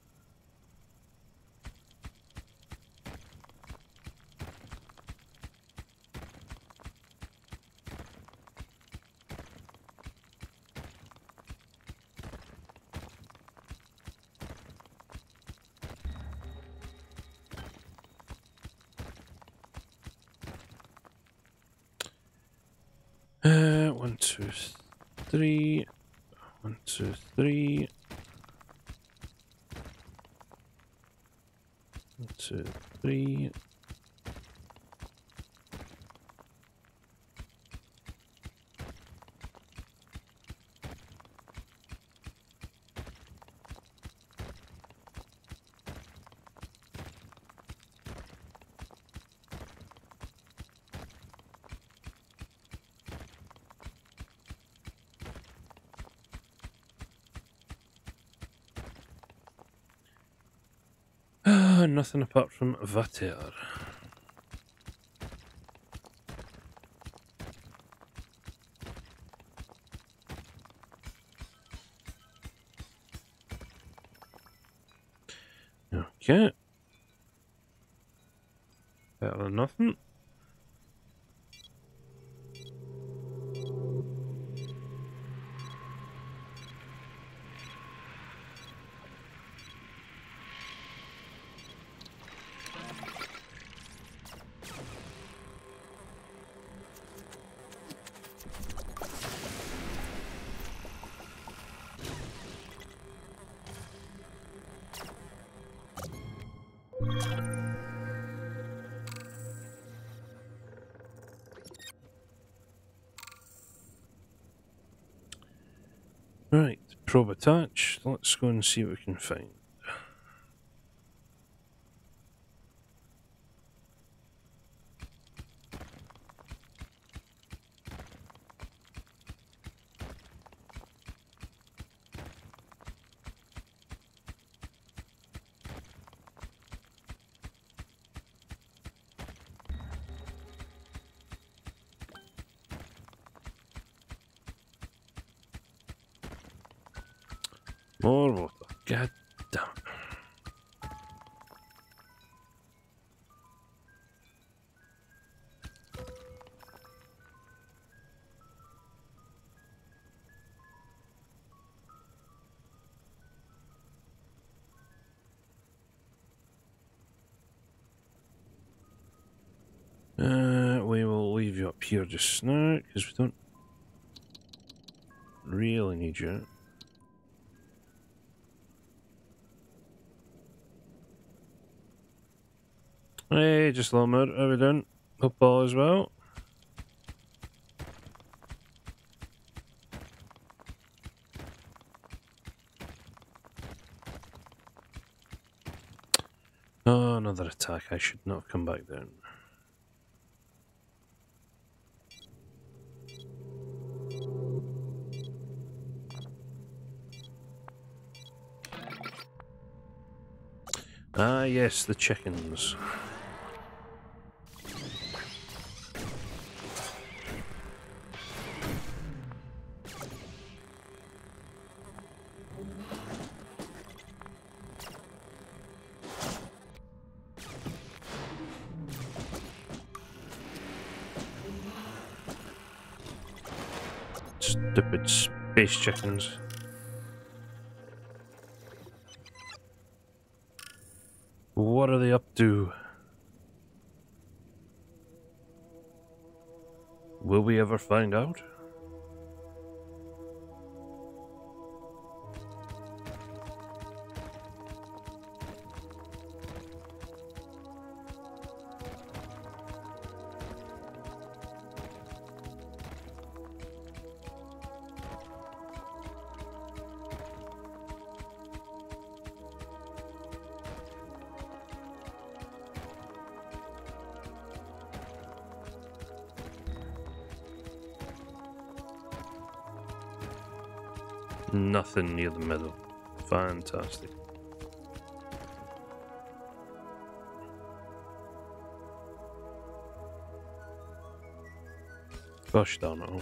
Uh, one, two, three. One, two, three. One, two, three. Ah, nothing apart from Vater. Okay. Better than nothing. Right, probe attached. Let's go and see what we can find. More water. God damn it. Uh, we you up here just now, because we don't really need you. Hey, just a little more. How we doing? Hope all is well. Oh, another attack. I should not have come back down. Ah, yes, the chickens. Stupid space chickens. What are they up to? Will we ever find out? Nothing near the middle. Fantastic. Gosh darn it all.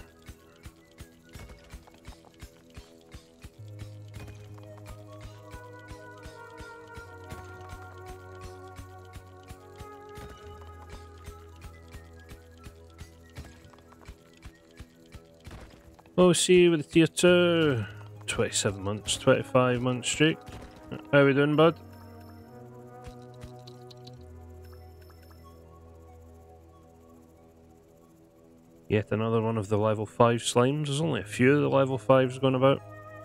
Oh, see with the tier two. twenty-seven months, twenty-five months streak. How we doing, bud? Yet another one of the level five slimes. There's only a few of the level fives going about.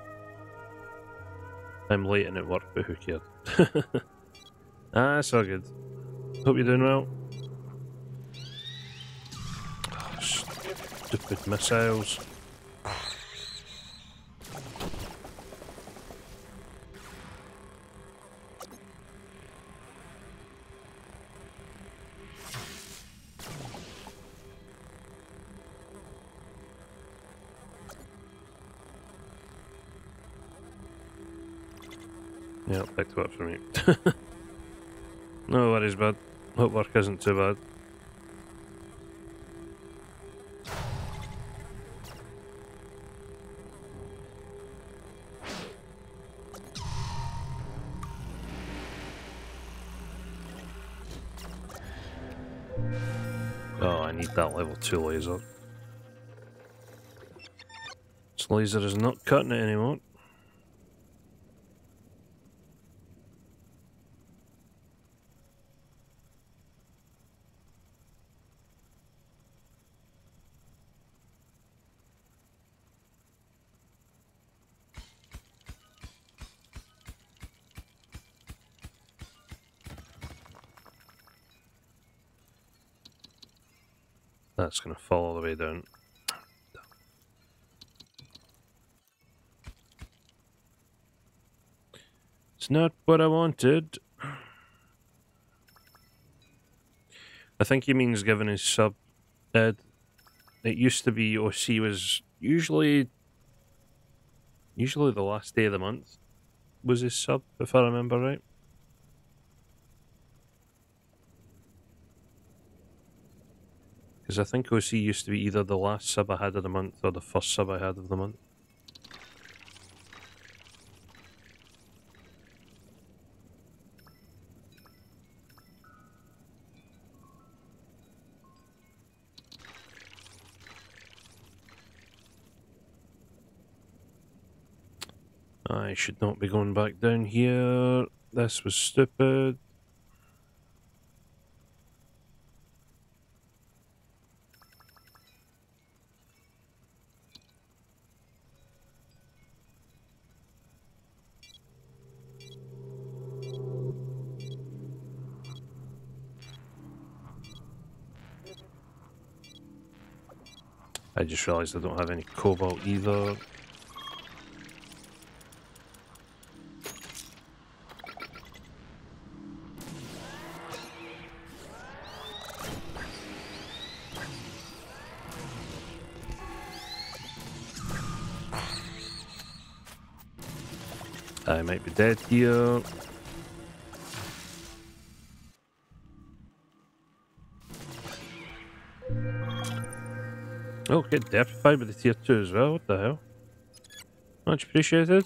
I'm late in at work, but who cared? Ah, it's all good. Hope you're doing well. Oh, stupid missiles. Yeah, back to work for me. No worries, bud. Hope work isn't too bad. Oh, I need that level two laser. This laser is not cutting it anymore. That's going to fall all the way down. It's not what I wanted. I think he means given his sub. Ed. It used to be O C was usually usually the last day of the month was his sub, if I remember right. Because I think O C used to be either the last sub I had of the month or the first sub I had of the month. I should not be going back down here. This was stupid. I just realised I don't have any cobalt either. I might be dead here. Oh, get derpified with the tier two as well. What the hell? Much appreciated.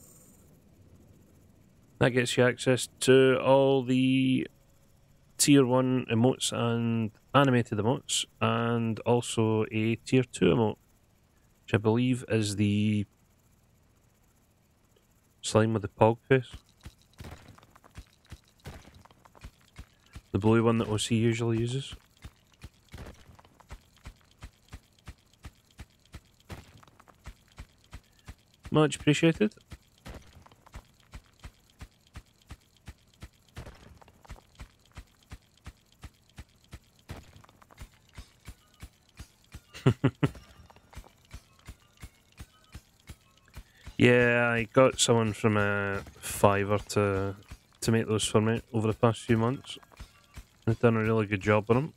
That gets you access to all the tier one emotes and animated emotes, and also a tier two emote, which I believe is the slime with the pog face. The blue one that O C usually uses. Much appreciated. Yeah, I got someone from a Fiverr to to make those for me over the past few months. They've done a really good job on them.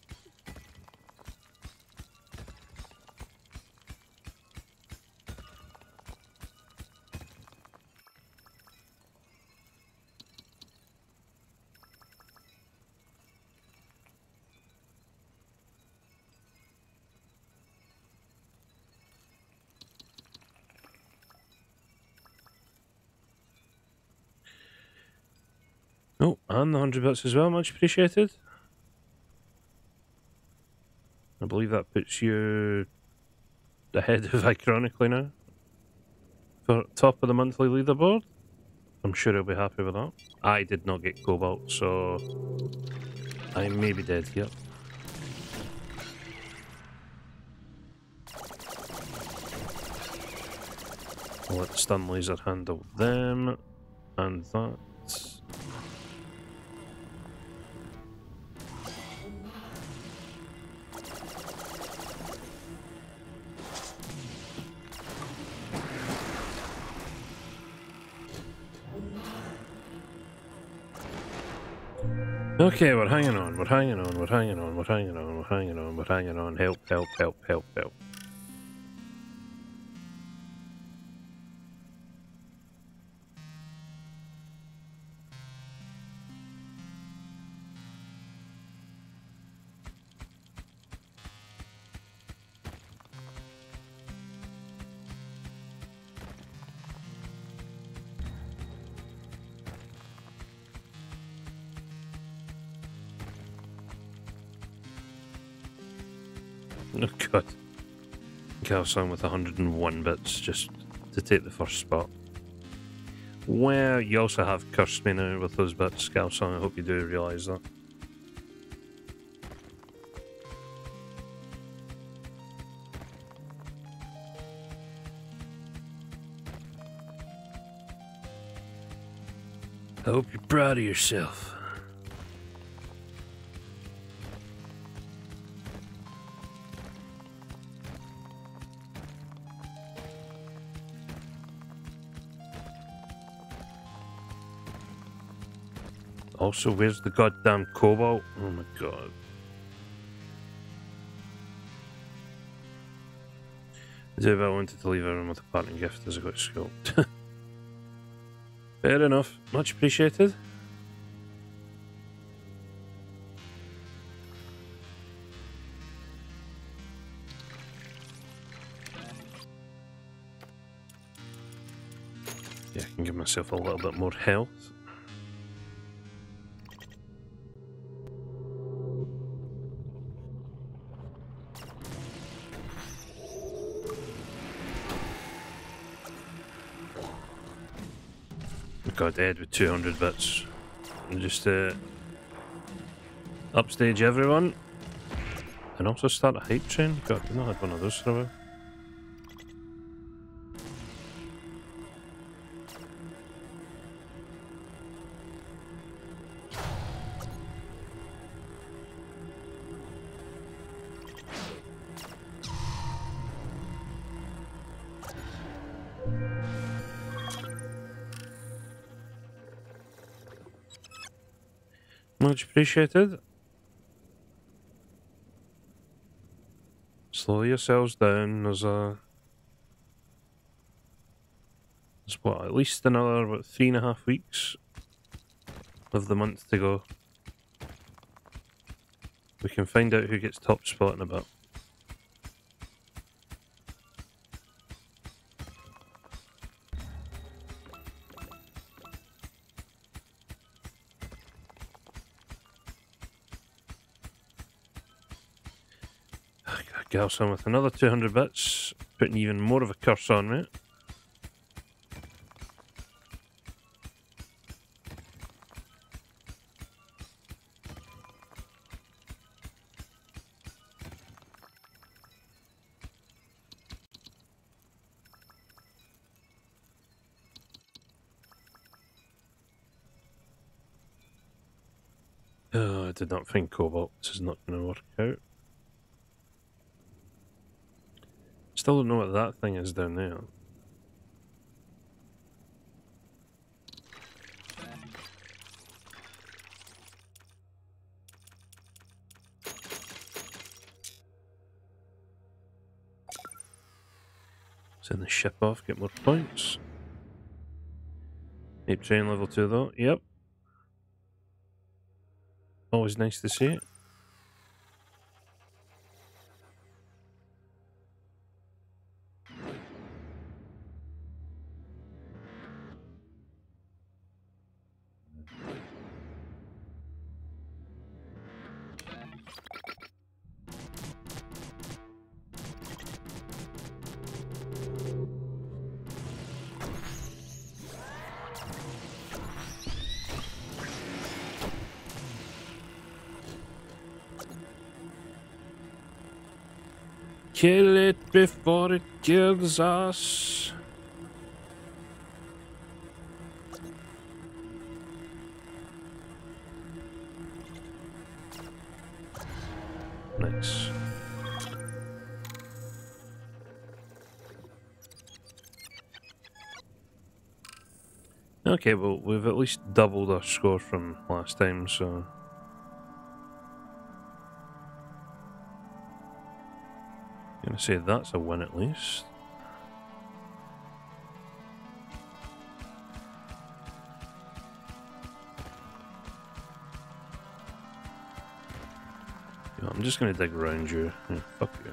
Oh, and the hundred bits as well, much appreciated. I believe that puts you ahead of Iconically now. For top of the monthly leaderboard. I'm sure he'll be happy with that. I did not get cobalt, so I may be dead here. I'll let the stun laser handle them, and that. Okay, we're hanging on, we're hanging on, we're hanging on, we're hanging on, we're hanging on, we're hanging on. Help, help, help, help, help. Oh god. Calcine with one hundred and one bits just to take the first spot. Well, you also have cursed me now with those bits, Calcine. I hope you do realise that. I hope you're proud of yourself. Also, where's the goddamn cobalt? Oh my god. As if I wanted to leave everyone with a parting gift as I got scoped. Fair enough. Much appreciated. Yeah, I can give myself a little bit more health. Got Ed with two hundred bits. And just uh, upstage everyone. And also start a hype train. God, I've not had one of those for a while. Much appreciated. Slow yourselves down. There's a... There's what, at least another, what, three and a half weeks of the month to go. We can find out who gets top spot in a bit. Galson with another two hundred bits, putting even more of a curse on me. Oh, I did not think cobalt. This is not going to work out. Still don't know what that thing is down there. Send the ship off, get more points. Ape train level two though, yep. Always nice to see it. Kill it before it kills us. Nice. Okay, well, we've at least doubled our score from last time, so... I'm gonna say that's a win at least. Yeah, I'm just gonna dig around you. Yeah, fuck you.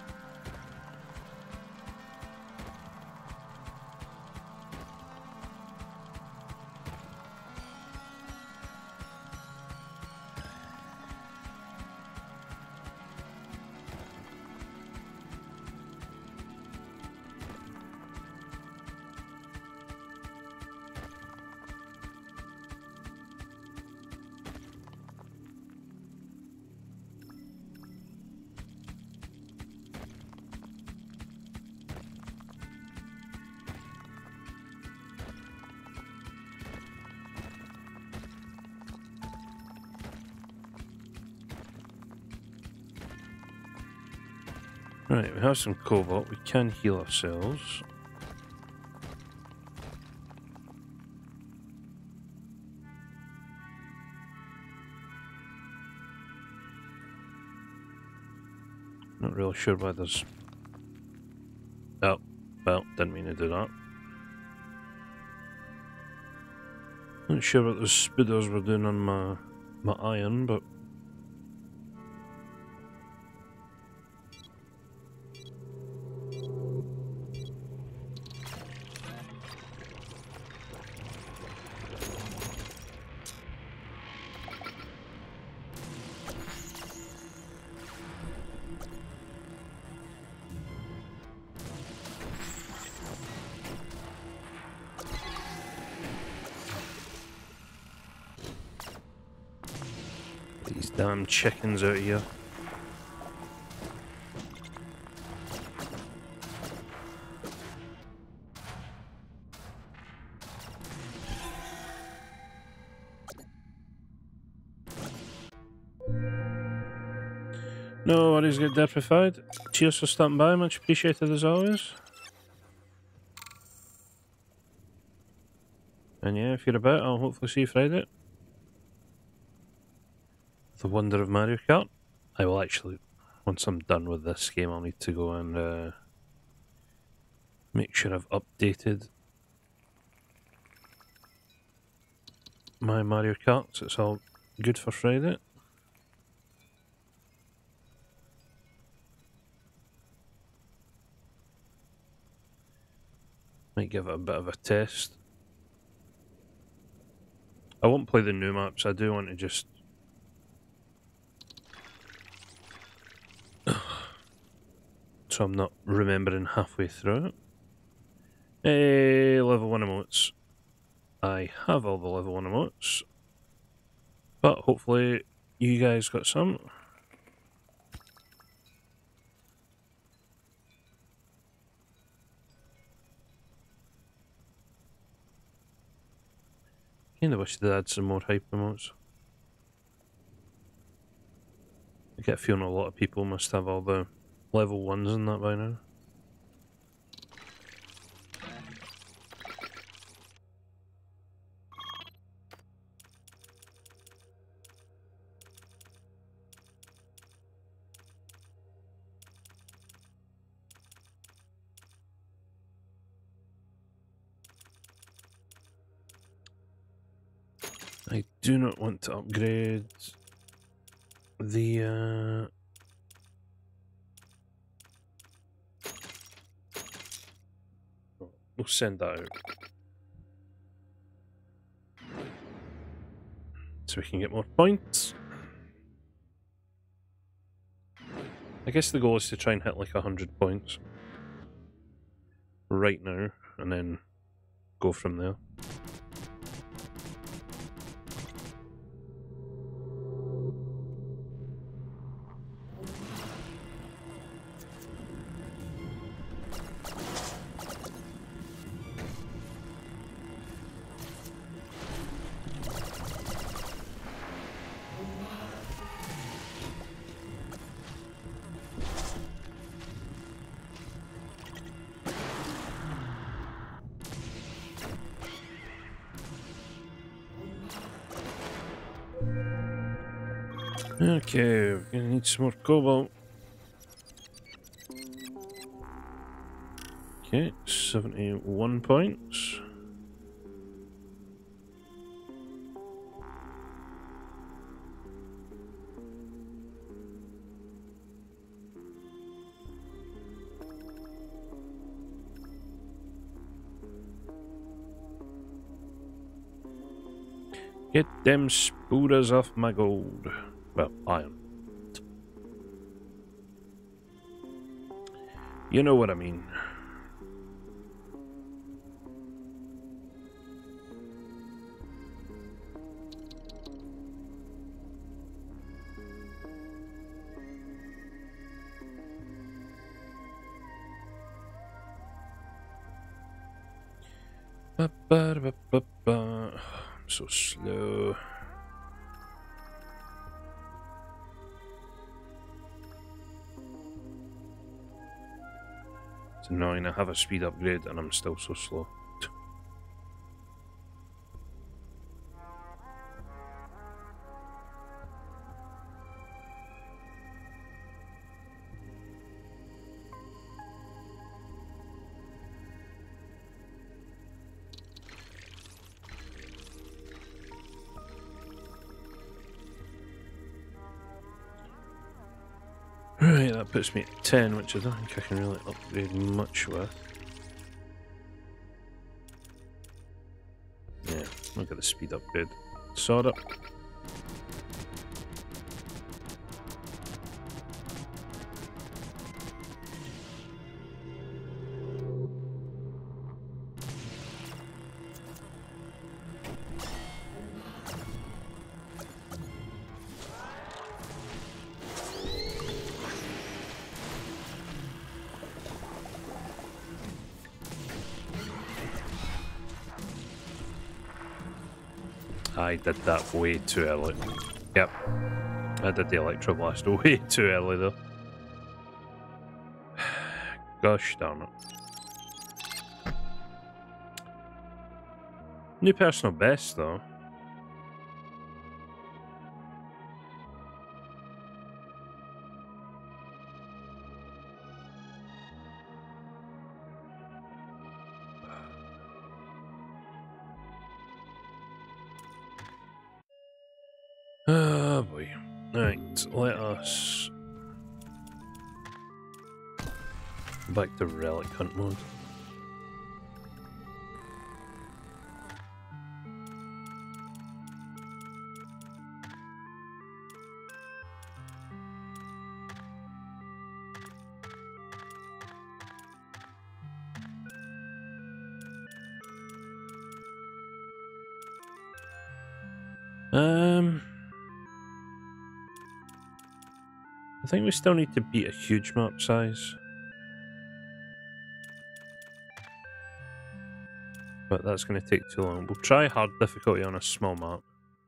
Right, we have some cobalt, we can heal ourselves. Not really sure why there's... Oh, well, didn't mean to do that. Not sure what those speeders were doing on my, my iron, but... These damn chickens out here. No worries, get deprified. Cheers for stopping by, much appreciated as always. And yeah, if you're about, I'll hopefully see you Friday. The wonder of Mario Kart. I will actually, once I'm done with this game, I'll need to go and uh, make sure I've updated my Mario Kart so it's all good for Friday. Might give it a bit of a test. I won't play the new maps, I do want to just... so I'm not remembering halfway through it. Hey, level one emotes. I have all the level one emotes. But hopefully you guys got some. Kinda wish they'd add some more hype emotes. I get a feeling a lot of people must have all the level ones in that by now. I do not want to upgrade the uh we'll send that out. So we can get more points. I guess the goal is to try and hit like a hundred points right now and then go from there. Okay, we're gonna need some more cobalt. Okay, seventy-one points. Get them spooders off my gold. Well, iron. You know what I mean. Ba -ba -ba -ba -ba. I'm so slow. It's annoying, I have a speed upgrade and I'm still so slow. Right, that puts me at ten, which I don't think I can really upgrade much with. Yeah, look at the speed upgrade. Sort it. I did that way too early. Yep. I did the Electro Blast way too early though. Gosh darn it. New personal best though. Right, let us back to relic hunt mode. Um, I think we still need to beat a huge map size. But that's going to take too long. We'll try hard difficulty on a small map.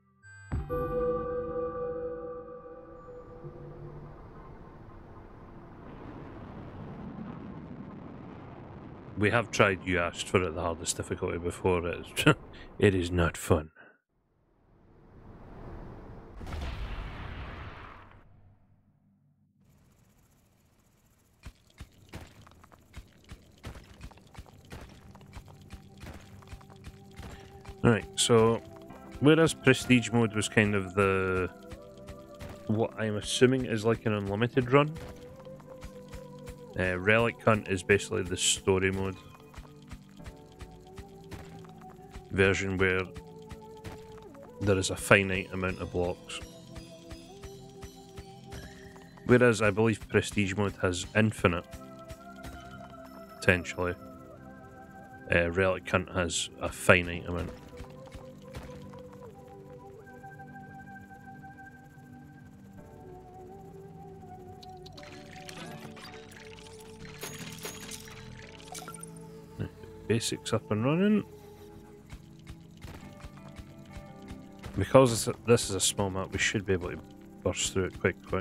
We have tried You Asked for it the hardest difficulty before. It is, it is not fun. Alright, so whereas Prestige mode was kind of the... what I'm assuming is like an unlimited run, uh, Relic Hunt is basically the story mode version where there is a finite amount of blocks. Whereas I believe Prestige mode has infinite, potentially. Uh, Relic Hunt has a finite amount. Basics up and running. Because this is a small map, we should be able to burst through it quite quick.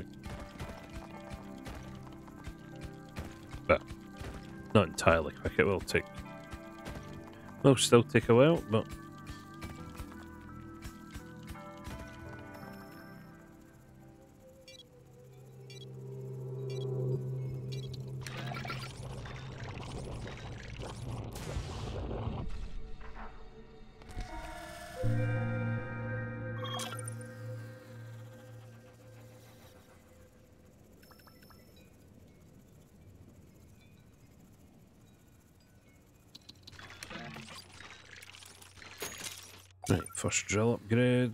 But not entirely quick, it will take... will still take a while, but... Right, first drill upgrade.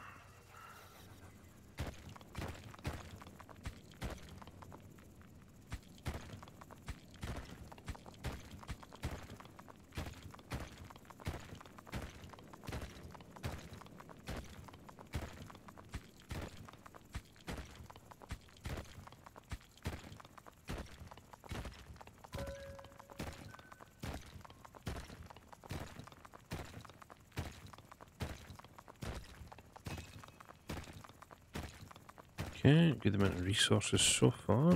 Okay, good amount of resources so far.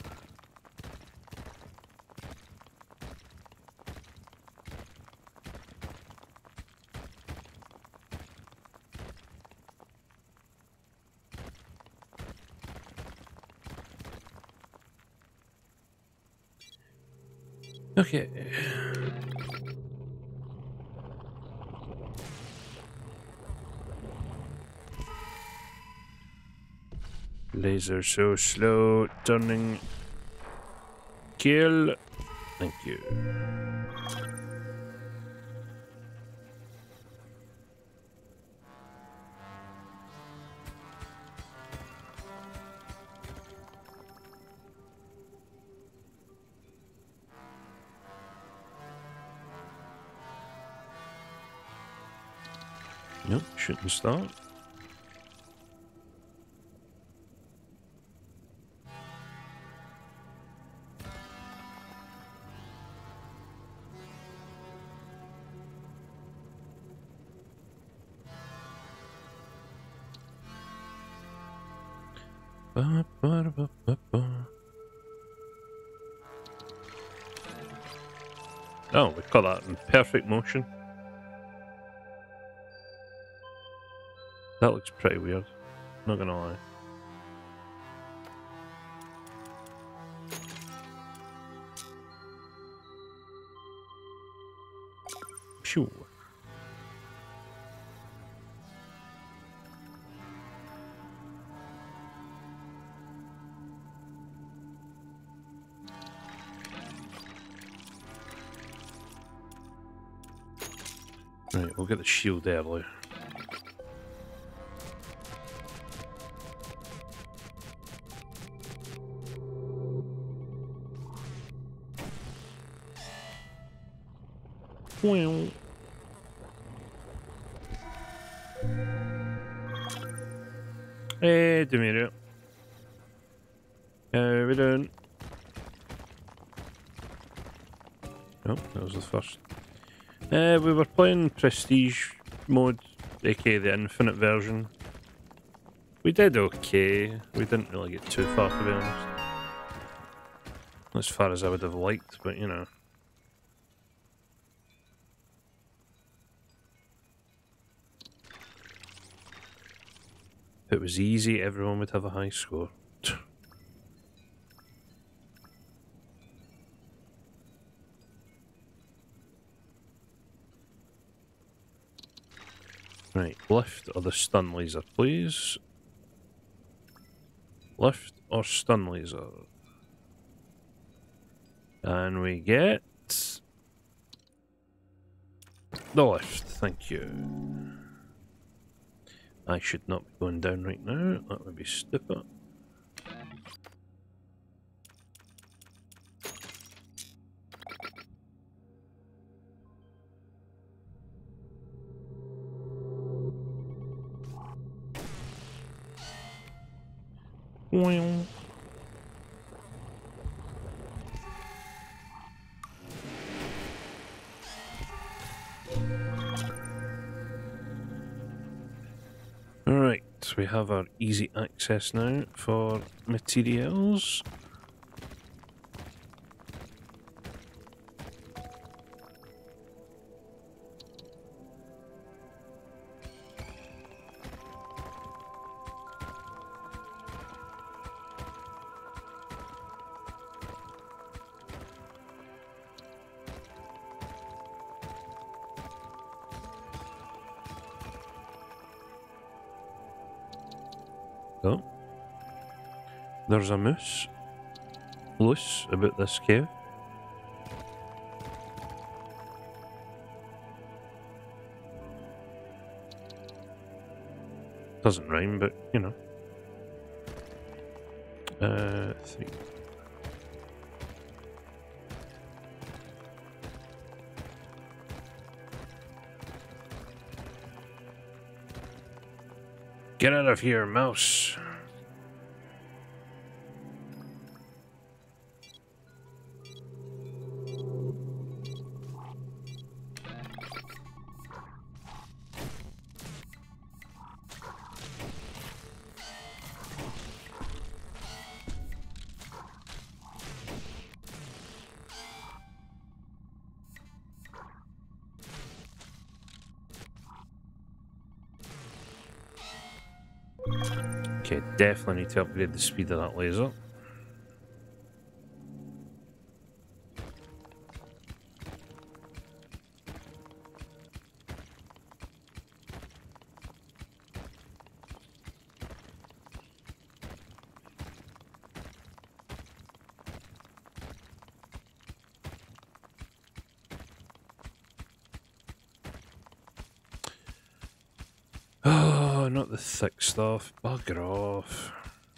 Okay. Laser so slow, turning. Kill. Thank you. Nope, shouldn't start. Ba, ba, ba, ba, ba. Oh, we got that in perfect motion. That looks pretty weird, not gonna lie. Phew. Right, we'll get the shield early. Well. Hey, Demetria. How we doing? Oh, that was the first. Uh, we were playing Prestige mode, aka the Infinite version. We did okay. We didn't really get too far, to be honest. As far as I would have liked, but you know. If it was easy, everyone would have a high score. Right, lift or the stun laser, please. Lift or stun laser. And we get the lift, thank you. I should not be going down right now, that would be stupid. Well. Alright, we have our easy access now for materials. Oh, there's a moose loose about this cave. Doesn't rhyme, but you know. Uh, three. Get out of here, mouse. Okay, definitely need to upgrade the speed of that laser. Oh, not the thick stuff. Bugger off.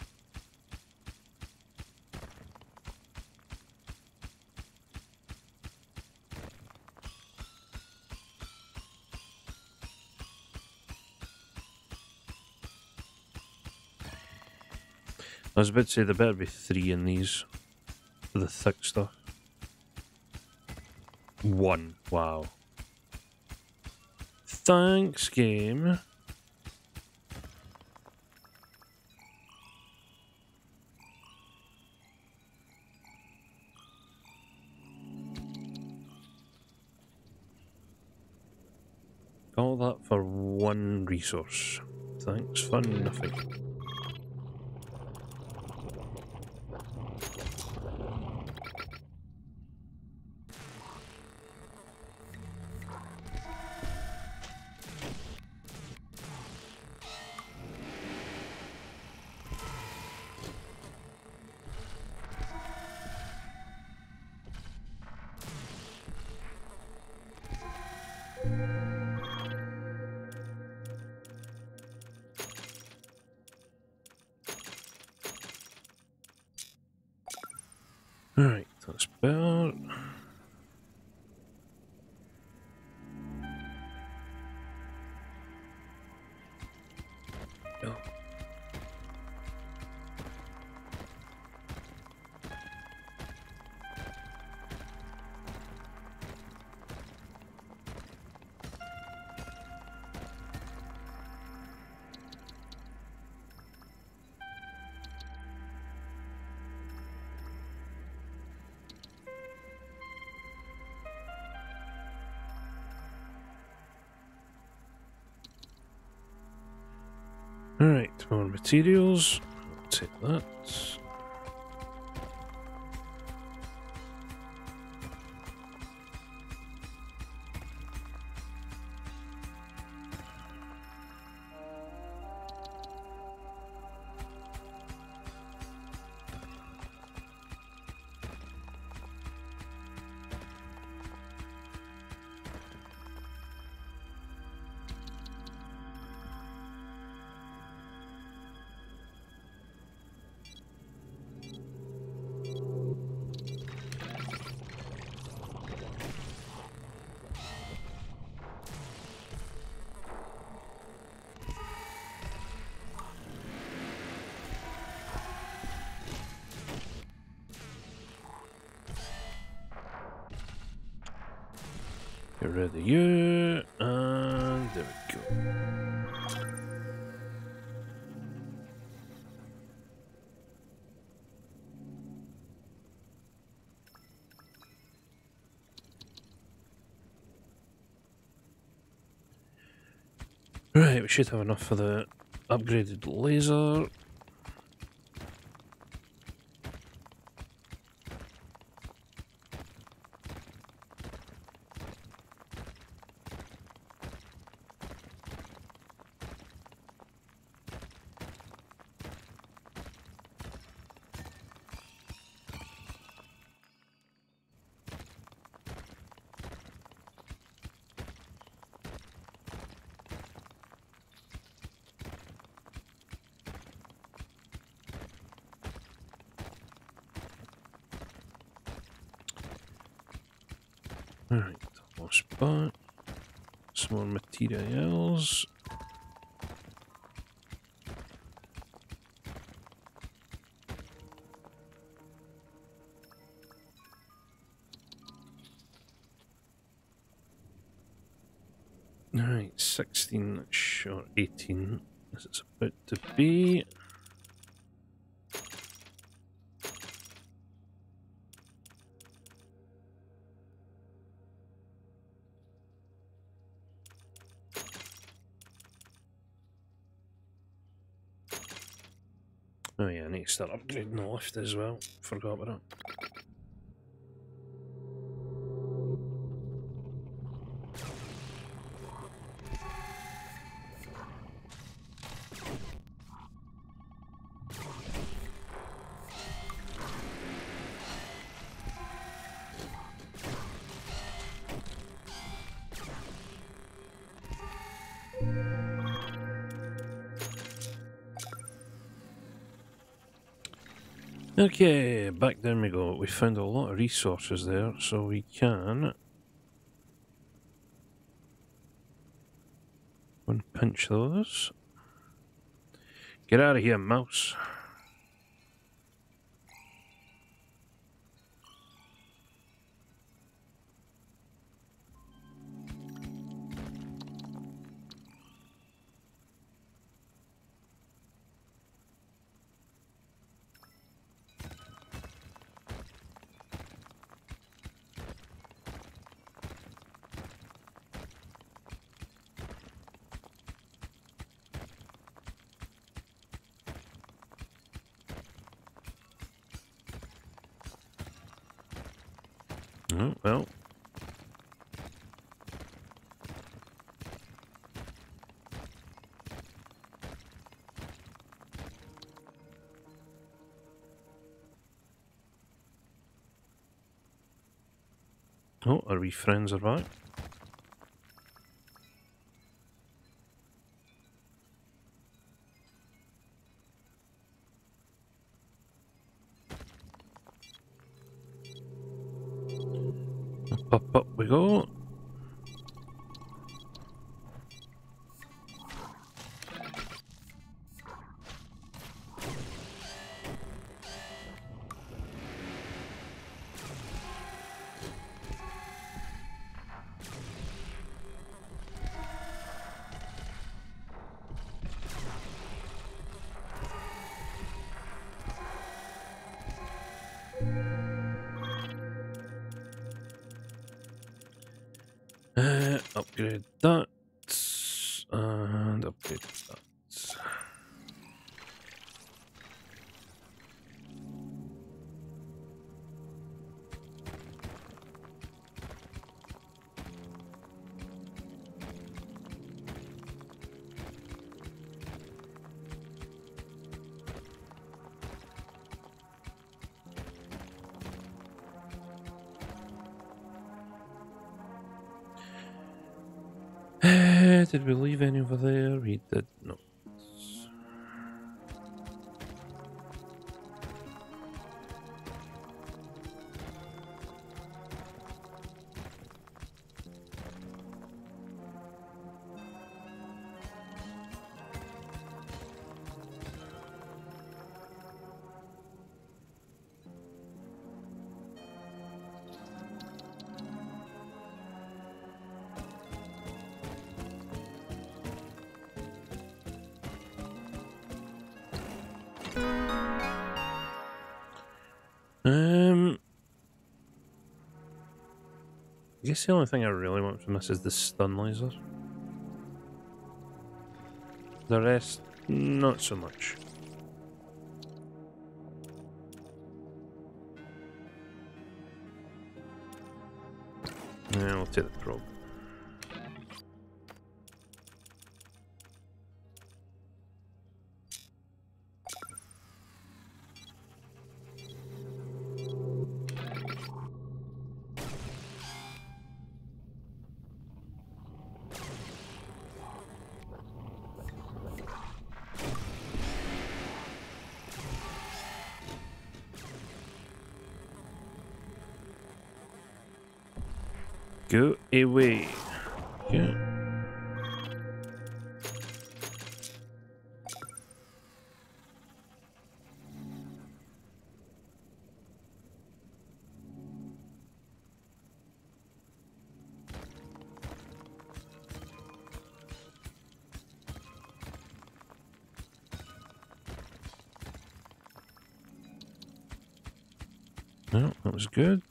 I was about to say there better be three in these for the thick stuff. One. Wow. Thanks, game. All that for one resource. Thanks for nothing. Well, oh. Alright, more materials. I'll take that. Get rid of you, and there we go. Right, we should have enough for the upgraded laser. Alright, almost back. Some more materials. Alright, sixteen short eighteen as it's about to be. Oh yeah, I need to start upgrading the lift as well. Forgot about that. Okay, back down we go. We found a lot of resources there, so we can unpinch those. Get out of here, mouse. Oh, well. Oh, our wee friends are back. Up we go. Uh, upgrade that, and upgrade that. Uh, did we leave any over there? We did not. Um, I guess the only thing I really want from this is the stun laser. The rest, not so much. Yeah, I'll take the probe. Go away. Yeah. No, that was good.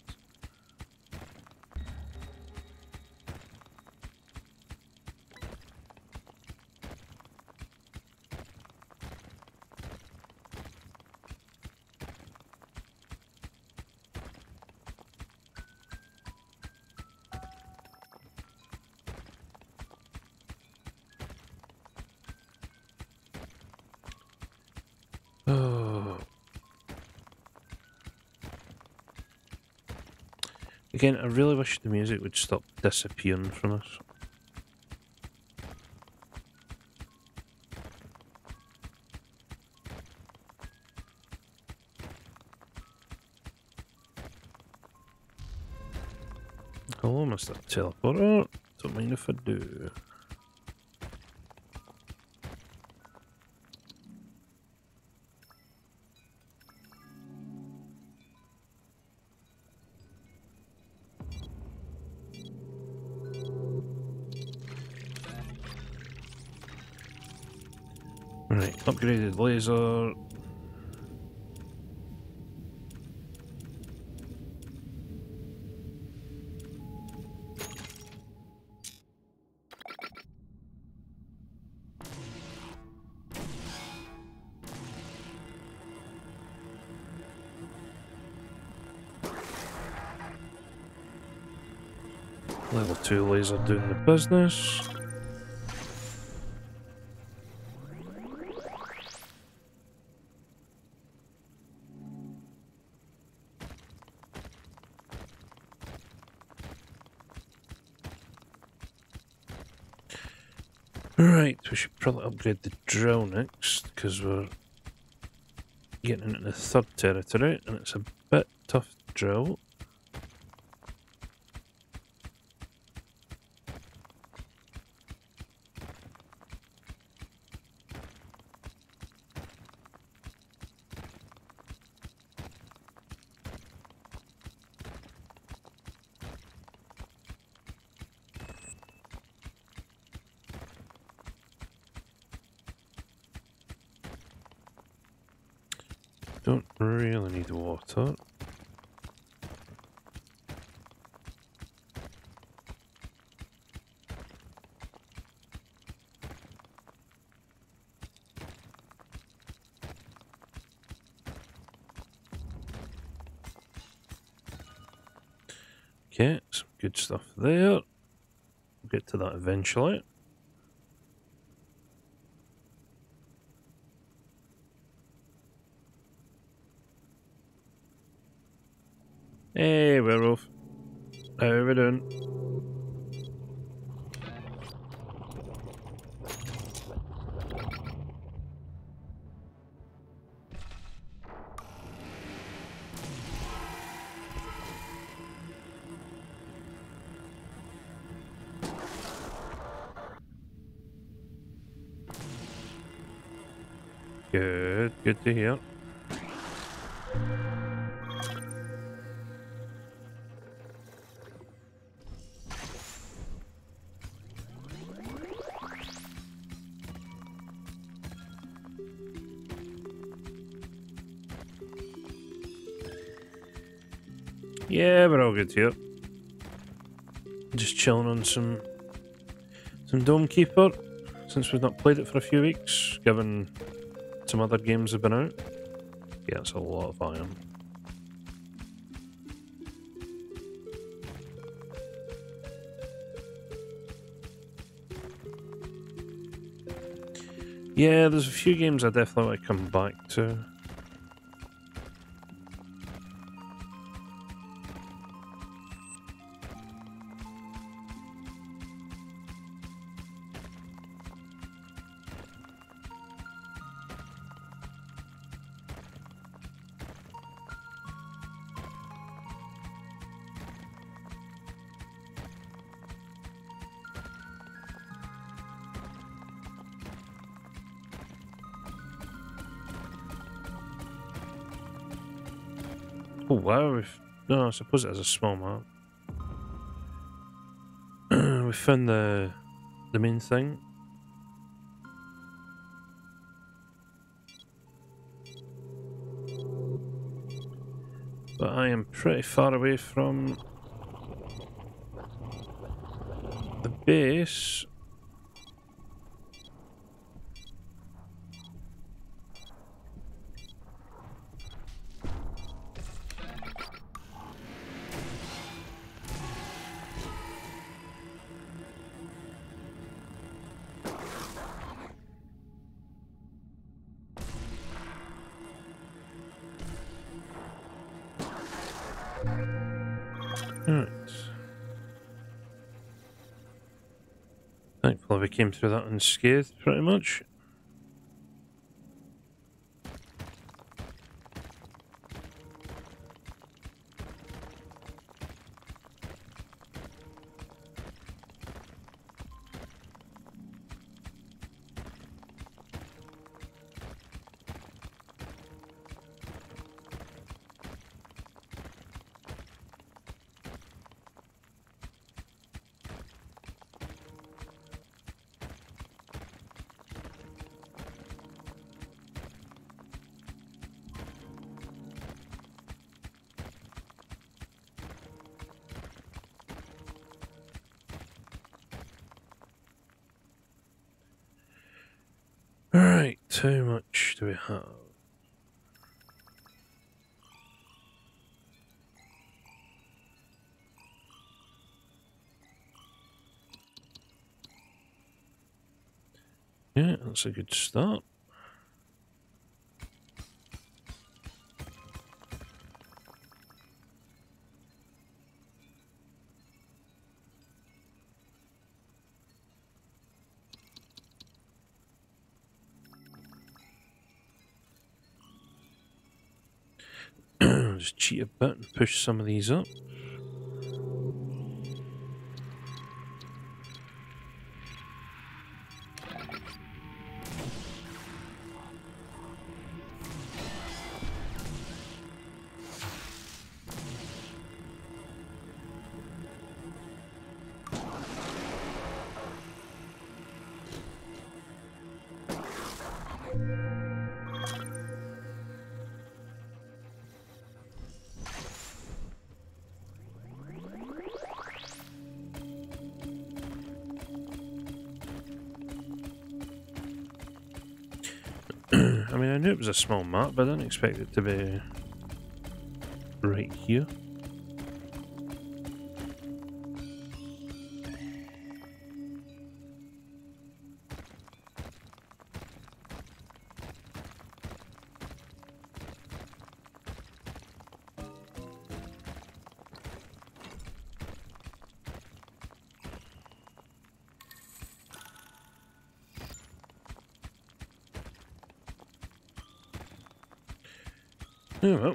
Oh. Again, I really wish the music would stop disappearing from us. Hello, Mister Teleporter. Don't mind if I do. Right, upgraded laser. Level two laser doing the business. Right, we should probably upgrade the drill next, because we're getting into the third territory, and it's a bit tough to drill. Don't really need water. Okay, some good stuff there. We'll get to that eventually. Hey, werewolf. How are we doing? Good, good to hear. Yeah, we're all good here. Just chilling on some some Dome Keeper since we've not played it for a few weeks, given some other games have been out. Yeah, it's a lot of iron. Yeah, there's a few games I definitely want to come back to. Oh wow, we've... No, I suppose it is a small map. We found the the main thing. But I am pretty far away from the base. Right. Thankfully we came through that unscathed, pretty much. Right, how much do we have? Yeah, that's a good start. Just cheat a bit and push some of these up. knew it was a small map, but I didn't expect it to be right here. Oh well.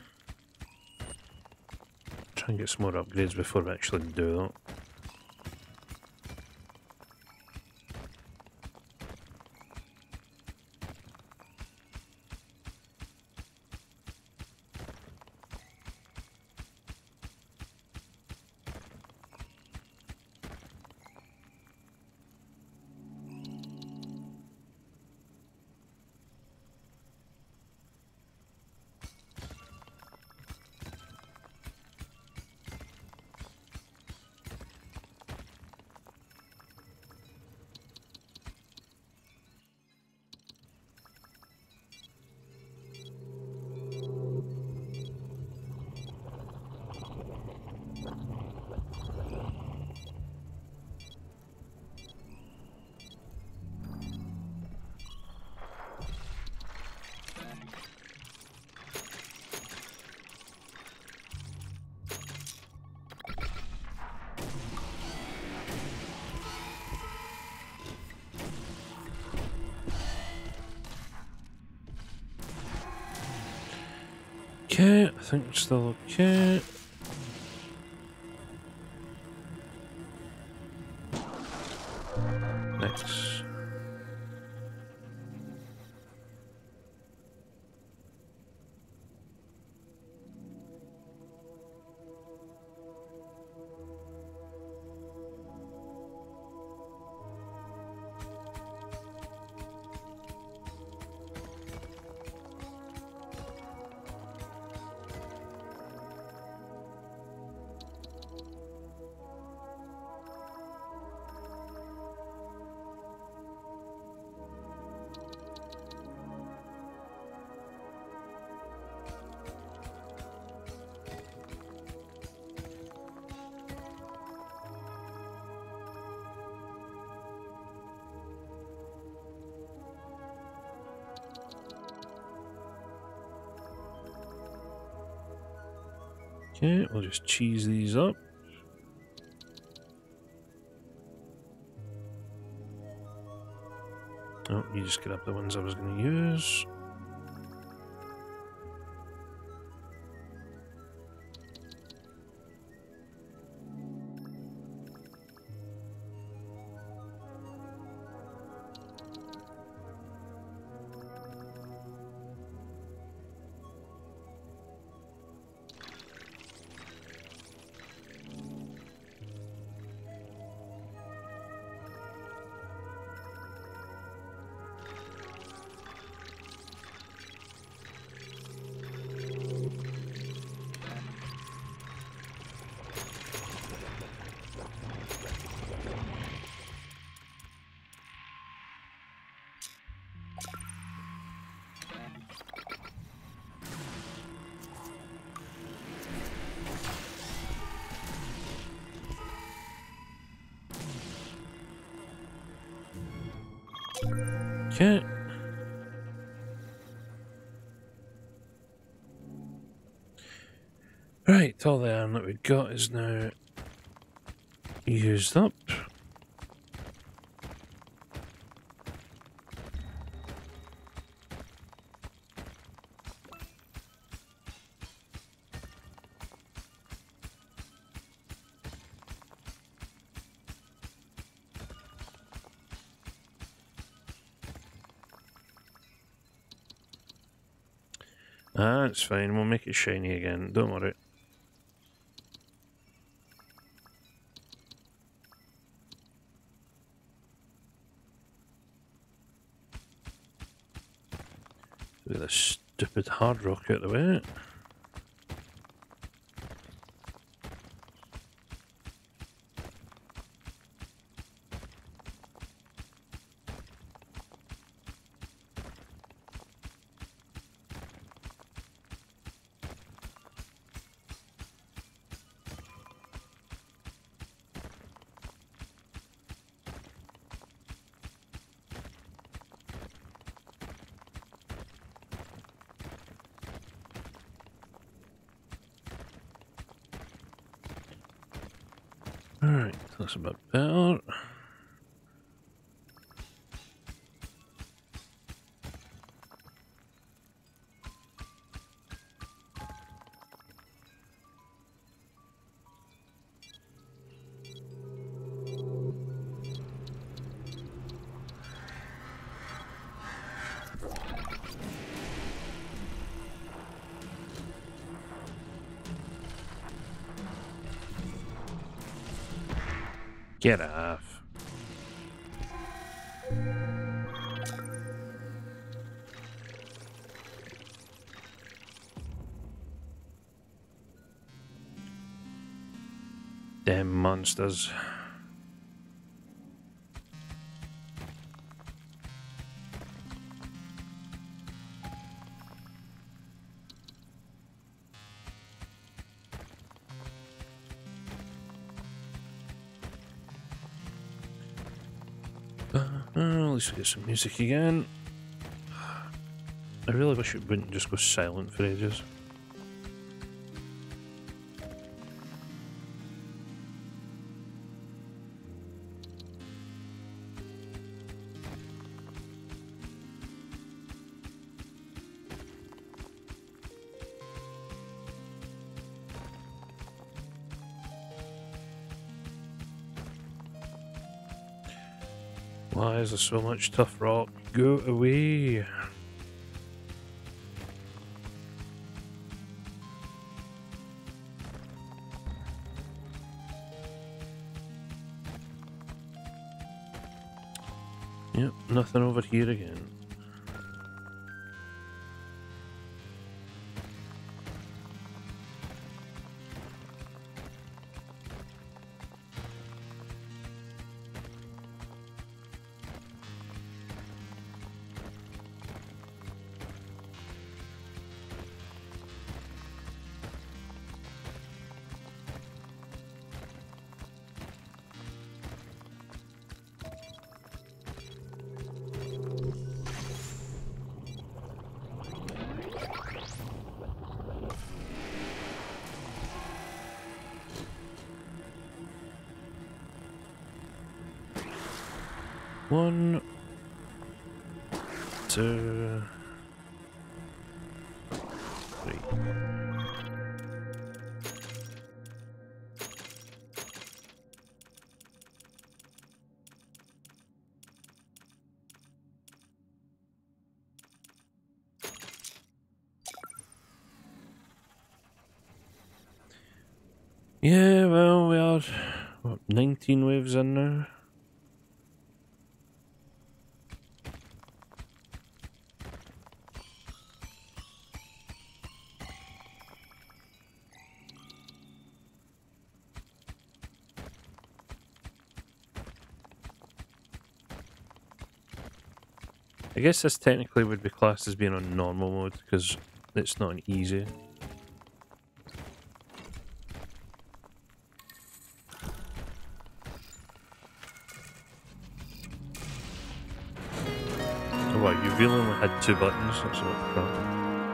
Try and get some more upgrades before we actually do that. Okay, I think we're still okay. Next. Okay, we'll just cheese these up. Oh, you just get up the ones I was going to use. Okay. Right, all the iron that we've got is now used up. Ah, it's fine. We'll make it shiny again. Don't worry. Get this stupid hard rock out of the way. Alright, that's a bit better. Get off. Damn monsters. Uh, let's get some music again. I really wish it wouldn't just go silent for ages. Why is there so much tough rock? Go away! Yep, nothing over here again. One, two, three. Yeah, well, we are, what, nineteen waves in now? I guess this technically would be classed as being on normal mode because it's not an easy. Oh wow, you really only had two buttons? That's a bit crap.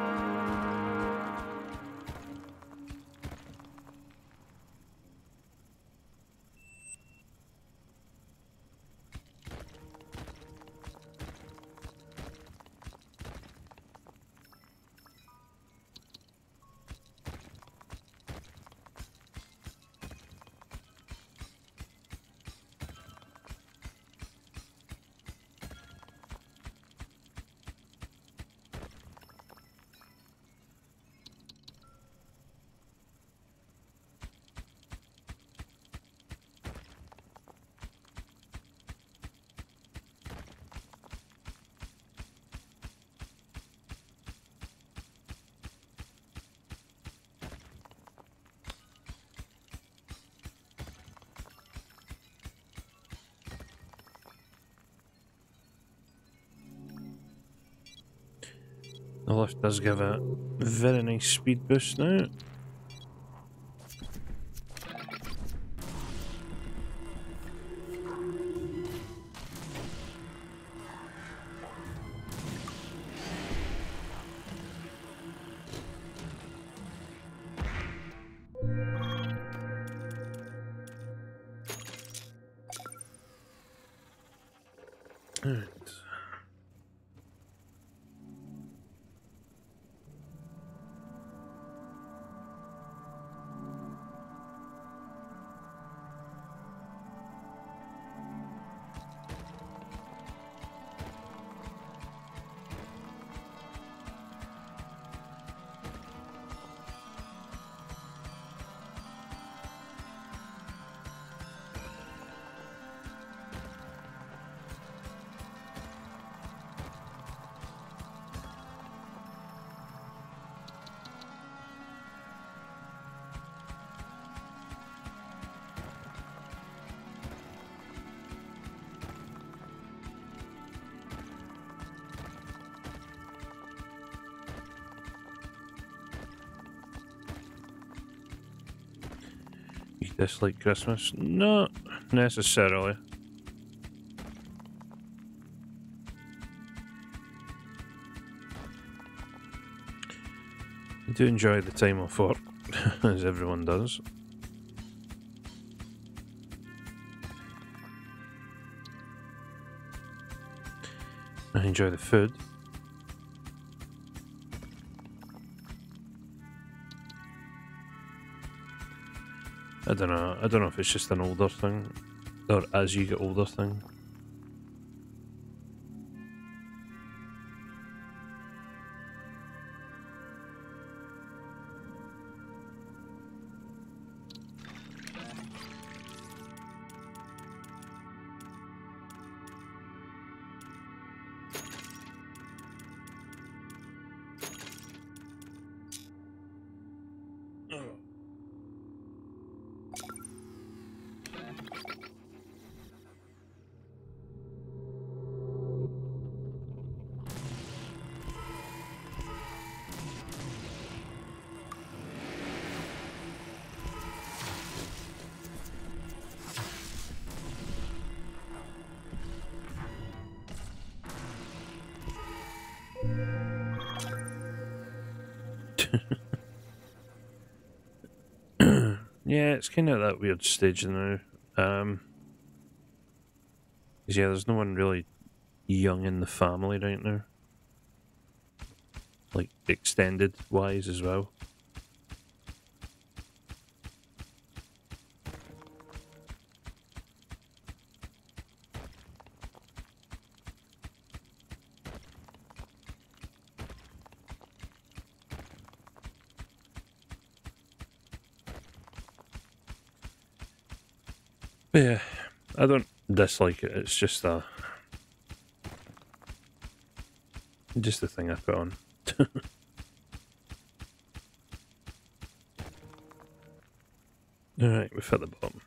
The lift does give a very nice speed boost now. Alright. You dislike Christmas? Not necessarily. I do enjoy the time off work, as everyone does. I enjoy the food. I don't know. I don't know if it's just an older thing, or as you get older thing. Yeah, it's kind of that weird stage now. Um, 'cause yeah, there's no one really young in the family right now. Like, extended wise as well. But yeah, I don't dislike it, it's just a... just a thing I put on. Alright, we've hit the bottom.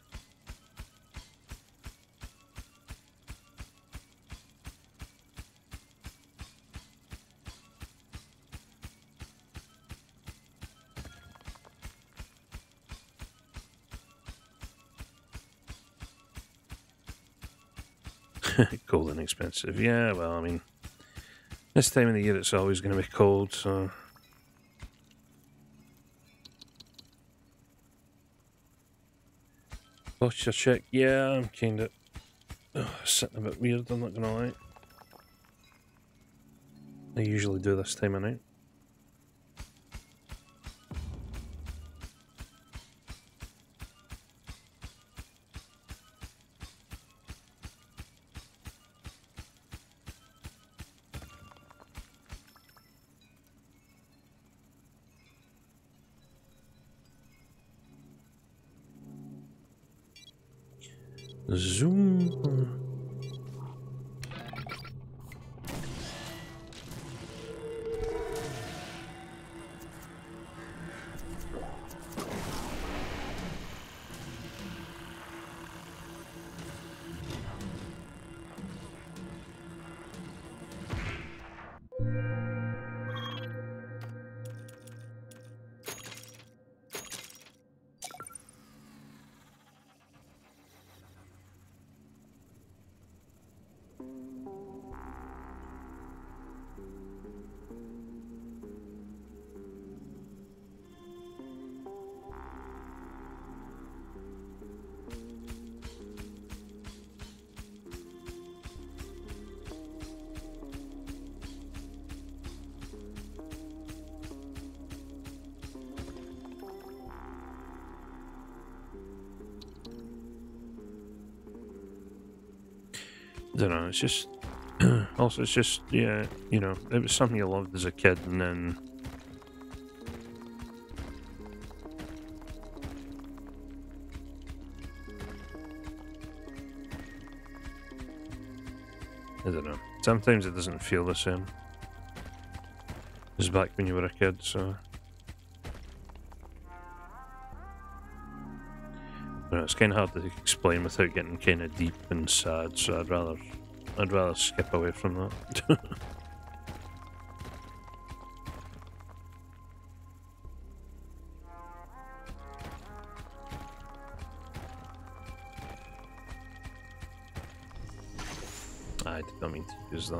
Cold and expensive. Yeah, well, I mean, this time of the year it's always going to be cold, so... Posture check. Yeah, I'm kind of oh, sitting a bit weird, I'm not going to lie. I usually do this time of night. Zoom. don't know, it's just... also, it's just, yeah, you know, it was something you loved as a kid, and then... I don't know. Sometimes it doesn't feel the same as back when you were a kid, so... You know, it's kind of hard to explain without getting kind of deep and sad, so I'd rather... I'd rather skip away from that. I did not mean to use that.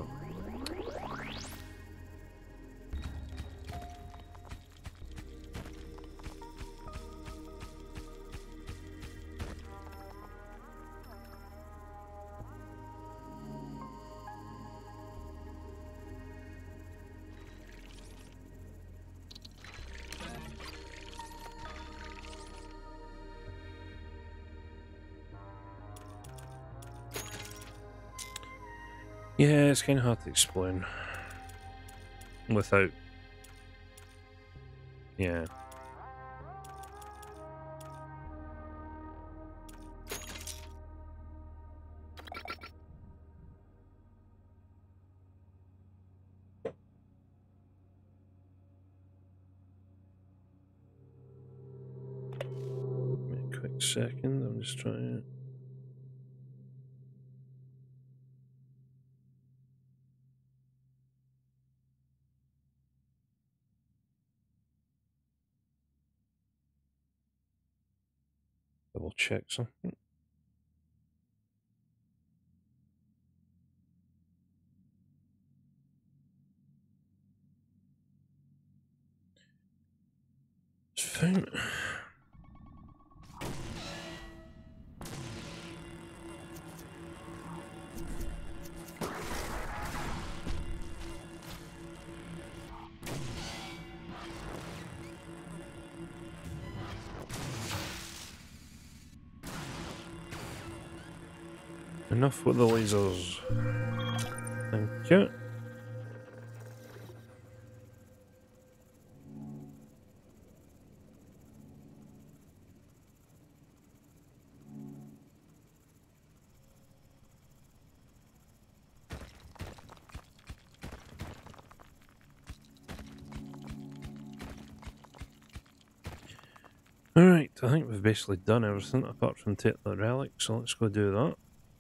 Yeah, it's kind of hard to explain without... Yeah. Give me a quick second, I'm just trying it. Double check something. It's fine. Enough with the lasers. Thank you. Alright, I think we've basically done everything apart from take the relic, so let's go do that.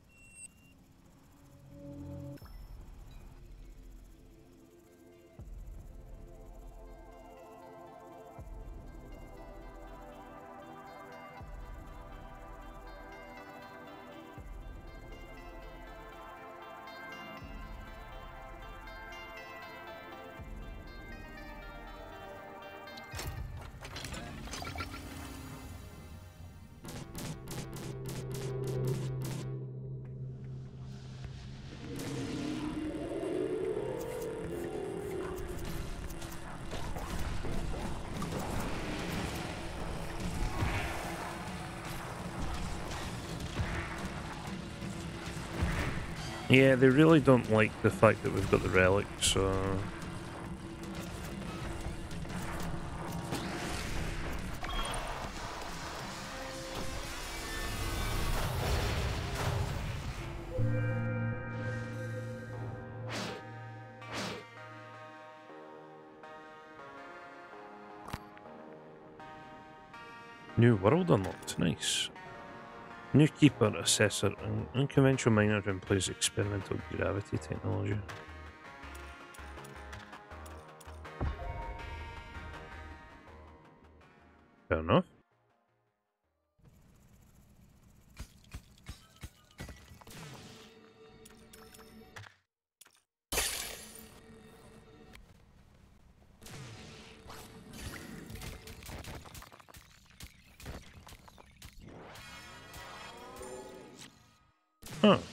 Yeah, they really don't like the fact that we've got the relic, so... New world unlocked, nice. New keeper, assessor, an unconventional miner who employs experimental gravity technology. Fair enough. Huh.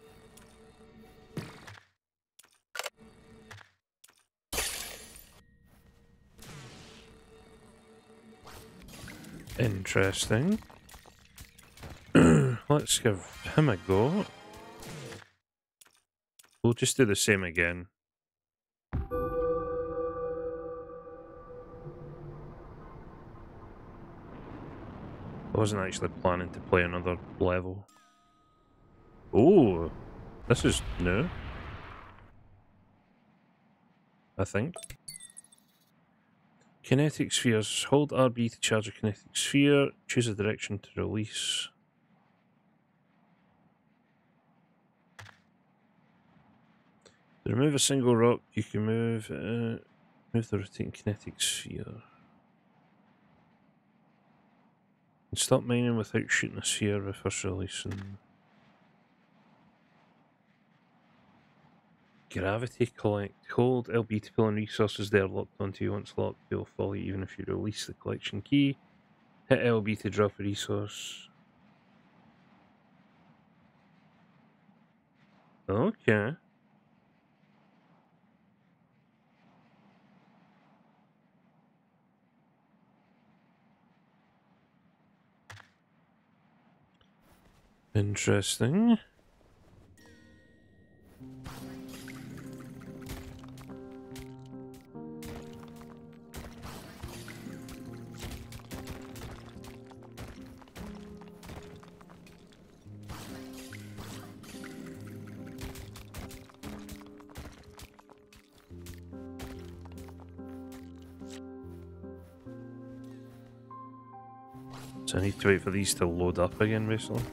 Interesting. Let's give him a go. we'll just do the same again. I wasn't actually planning to play another level. Oh, this is new, I think. Kinetic spheres. Hold R B to charge a kinetic sphere. Choose a direction to release. To remove a single rock, you can move uh, move the rotating kinetic sphere. And stop mining without shooting a sphere with first releasing. Gravity collect. Hold L B to pull in resources they are locked onto you. Once locked, they will follow you even if you release the collection key. Hit L B to drop a resource. Okay. Interesting. So I need to wait for these to load up again, basically.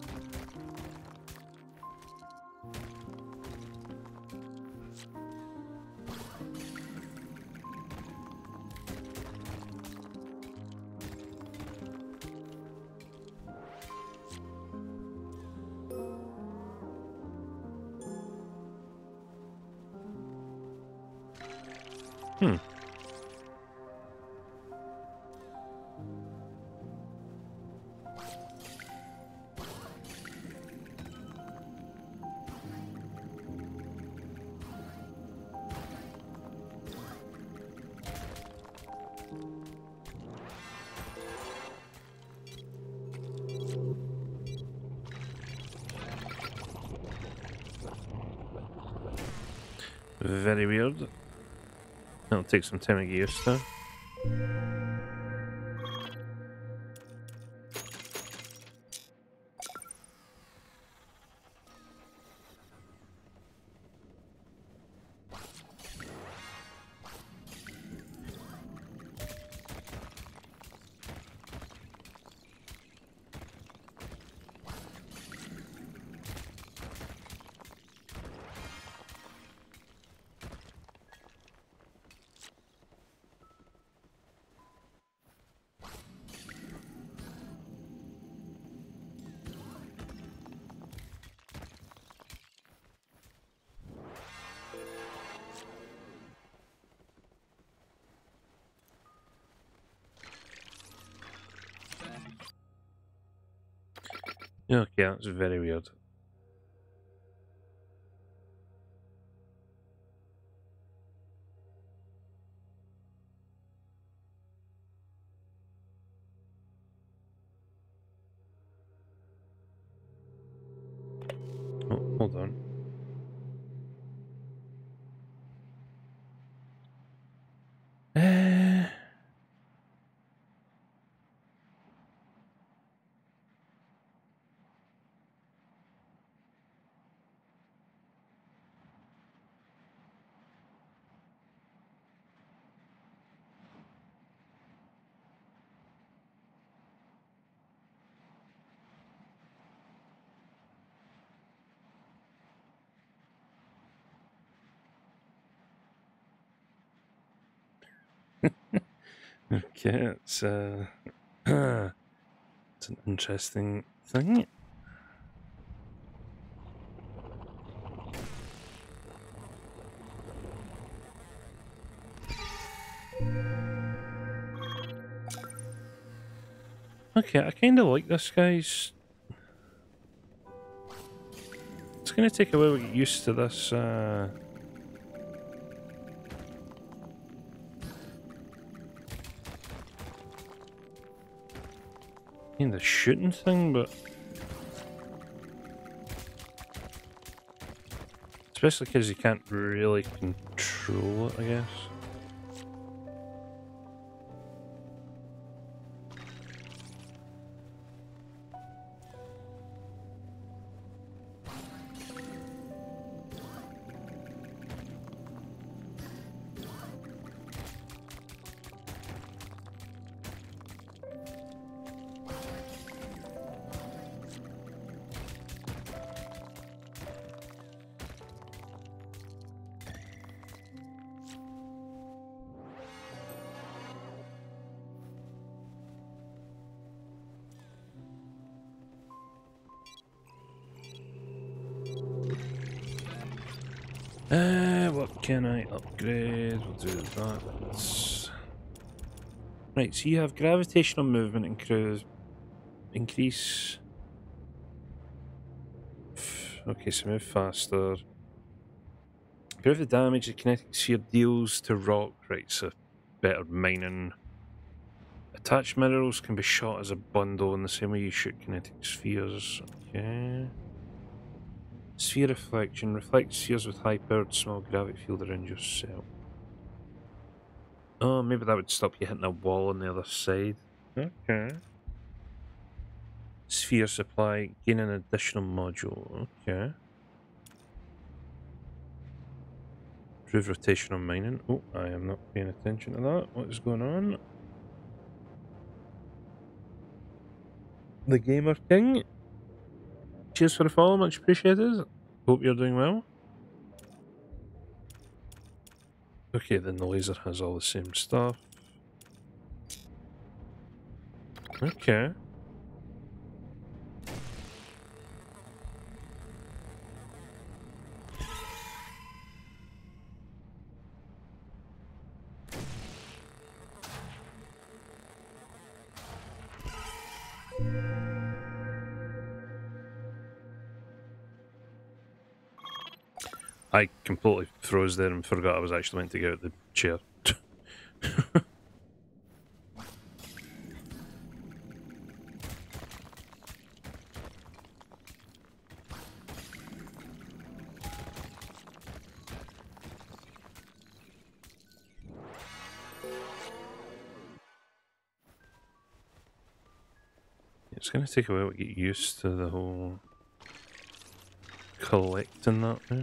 Hmm. Very weird. It'll take some time to get used to. Okay, that's very weird. Oh, hold on. Uh... Okay, it's uh, it's an interesting thing. Okay, I kind of like this, guys. It's gonna take a while to get used to this. Uh... In the shooting thing, but Especially because you can't really control it, I guess. Uh, what can I upgrade? We'll do that. Right, so you have gravitational movement increase. Increase. Okay, so move faster. Improve the damage the kinetic sphere deals to rock. Right, so better mining. Attached minerals can be shot as a bundle in the same way you shoot kinetic spheres. Okay. Sphere reflection. Reflect spheres with high-powered small gravity field around yourself. Oh, maybe that would stop you hitting a wall on the other side. Okay. Sphere supply. Gain an additional module. Okay. Improve rotational mining. Oh, I am not paying attention to that. What is going on? The Gamer King. Cheers for the follow, much appreciated. Hope you're doing well. Okay, then the laser has all the same stuff. Okay. I completely froze there and forgot I was actually meant to get out the chair. It's going to take a while to get used to the whole collecting that now.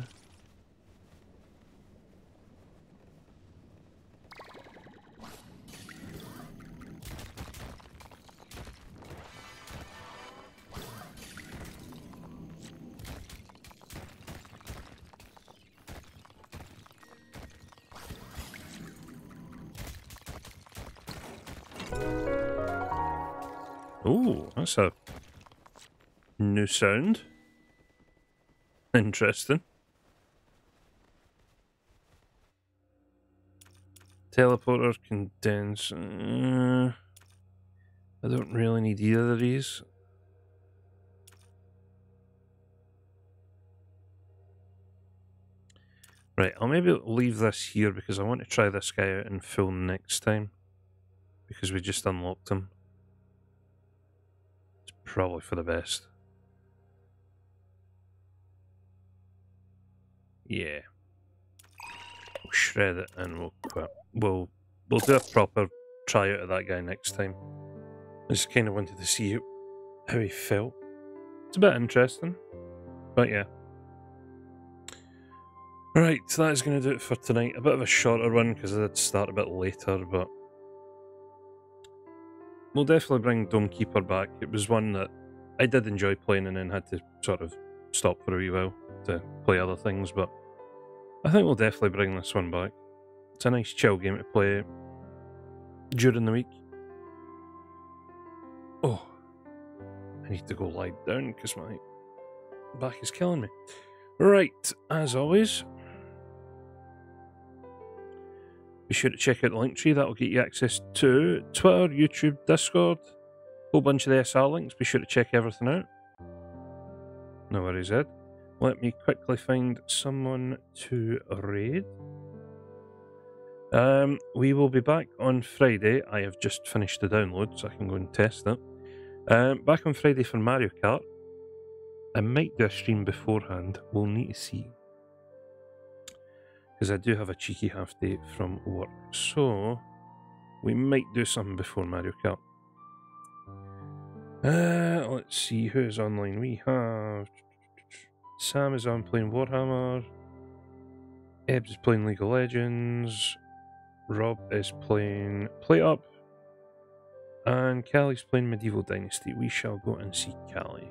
Oh, that's a new sound. Interesting. Teleporter, condense. Uh, I don't really need either of these. Right, I'll maybe leave this here because I want to try this guy out in full next time. Because we just unlocked him. It's probably for the best. Yeah. We'll shred it and we'll quit. We'll, we'll do a proper try out of that guy next time. I just kind of wanted to see how he felt. It's a bit interesting. But yeah. Right, so that is going to do it for tonight. A bit of a shorter one because I did start a bit later, but we'll definitely bring Domekeeper back. It was one that I did enjoy playing and then had to sort of stop for a wee while to play other things, but I think we'll definitely bring this one back. It's a nice chill game to play during the week. Oh, I need to go lie down because my back is killing me. Right, as always, be sure to check out the link tree. That'll get you access to Twitter, YouTube, Discord, a whole bunch of the S R links. Be sure to check everything out. No worries, Ed. Let me quickly find someone to raid. Um, we will be back on Friday. I have just finished the download, so I can go and test it. Um, back on Friday for Mario Kart. I might do a stream beforehand. We'll need to see. because I do have a cheeky half day from work. So we might do something before Mario Kart. Uh, let's see who's online. We have Sam is on playing Warhammer. Ebbs is playing League of Legends. Rob is playing Play Up. And Callie's playing Medieval Dynasty. We shall go and see Callie.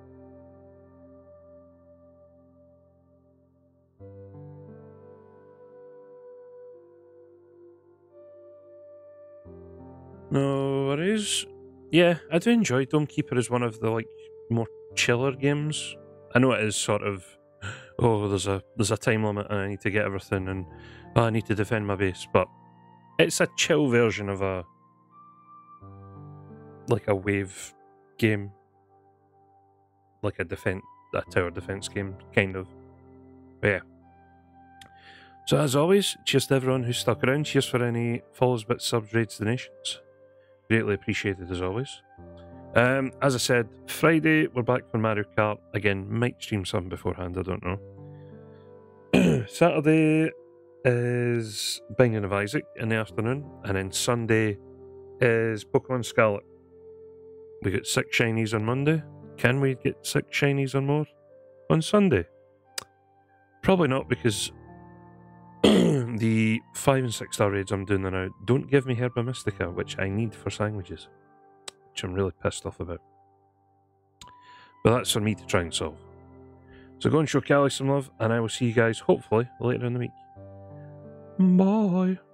No worries. Yeah, I do enjoy Dome Keeper as one of the like more chiller games. I know it is sort of, oh, there's a there's a time limit and I need to get everything and oh, I need to defend my base, but it's a chill version of a like a wave game, like a defense, a tower defense game, kind of. But yeah. So as always, cheers to everyone who's stuck around. Cheers for any follows, bits, subs, raids, donations. Greatly appreciated as always. Um, as I said, Friday we're back for Mario Kart again. Might stream something beforehand, I don't know. Saturday is Binding of Isaac in the afternoon, and then Sunday is Pokemon Scarlet. We get six shinies on Monday. Can we get six shinies on more on Sunday? Probably not, because the five and six star raids I'm doing now don't give me Herba Mystica, which I need for sandwiches, which I'm really pissed off about. But that's for me to try and solve. So go and show Callie some love, and I will see you guys hopefully later in the week. Bye.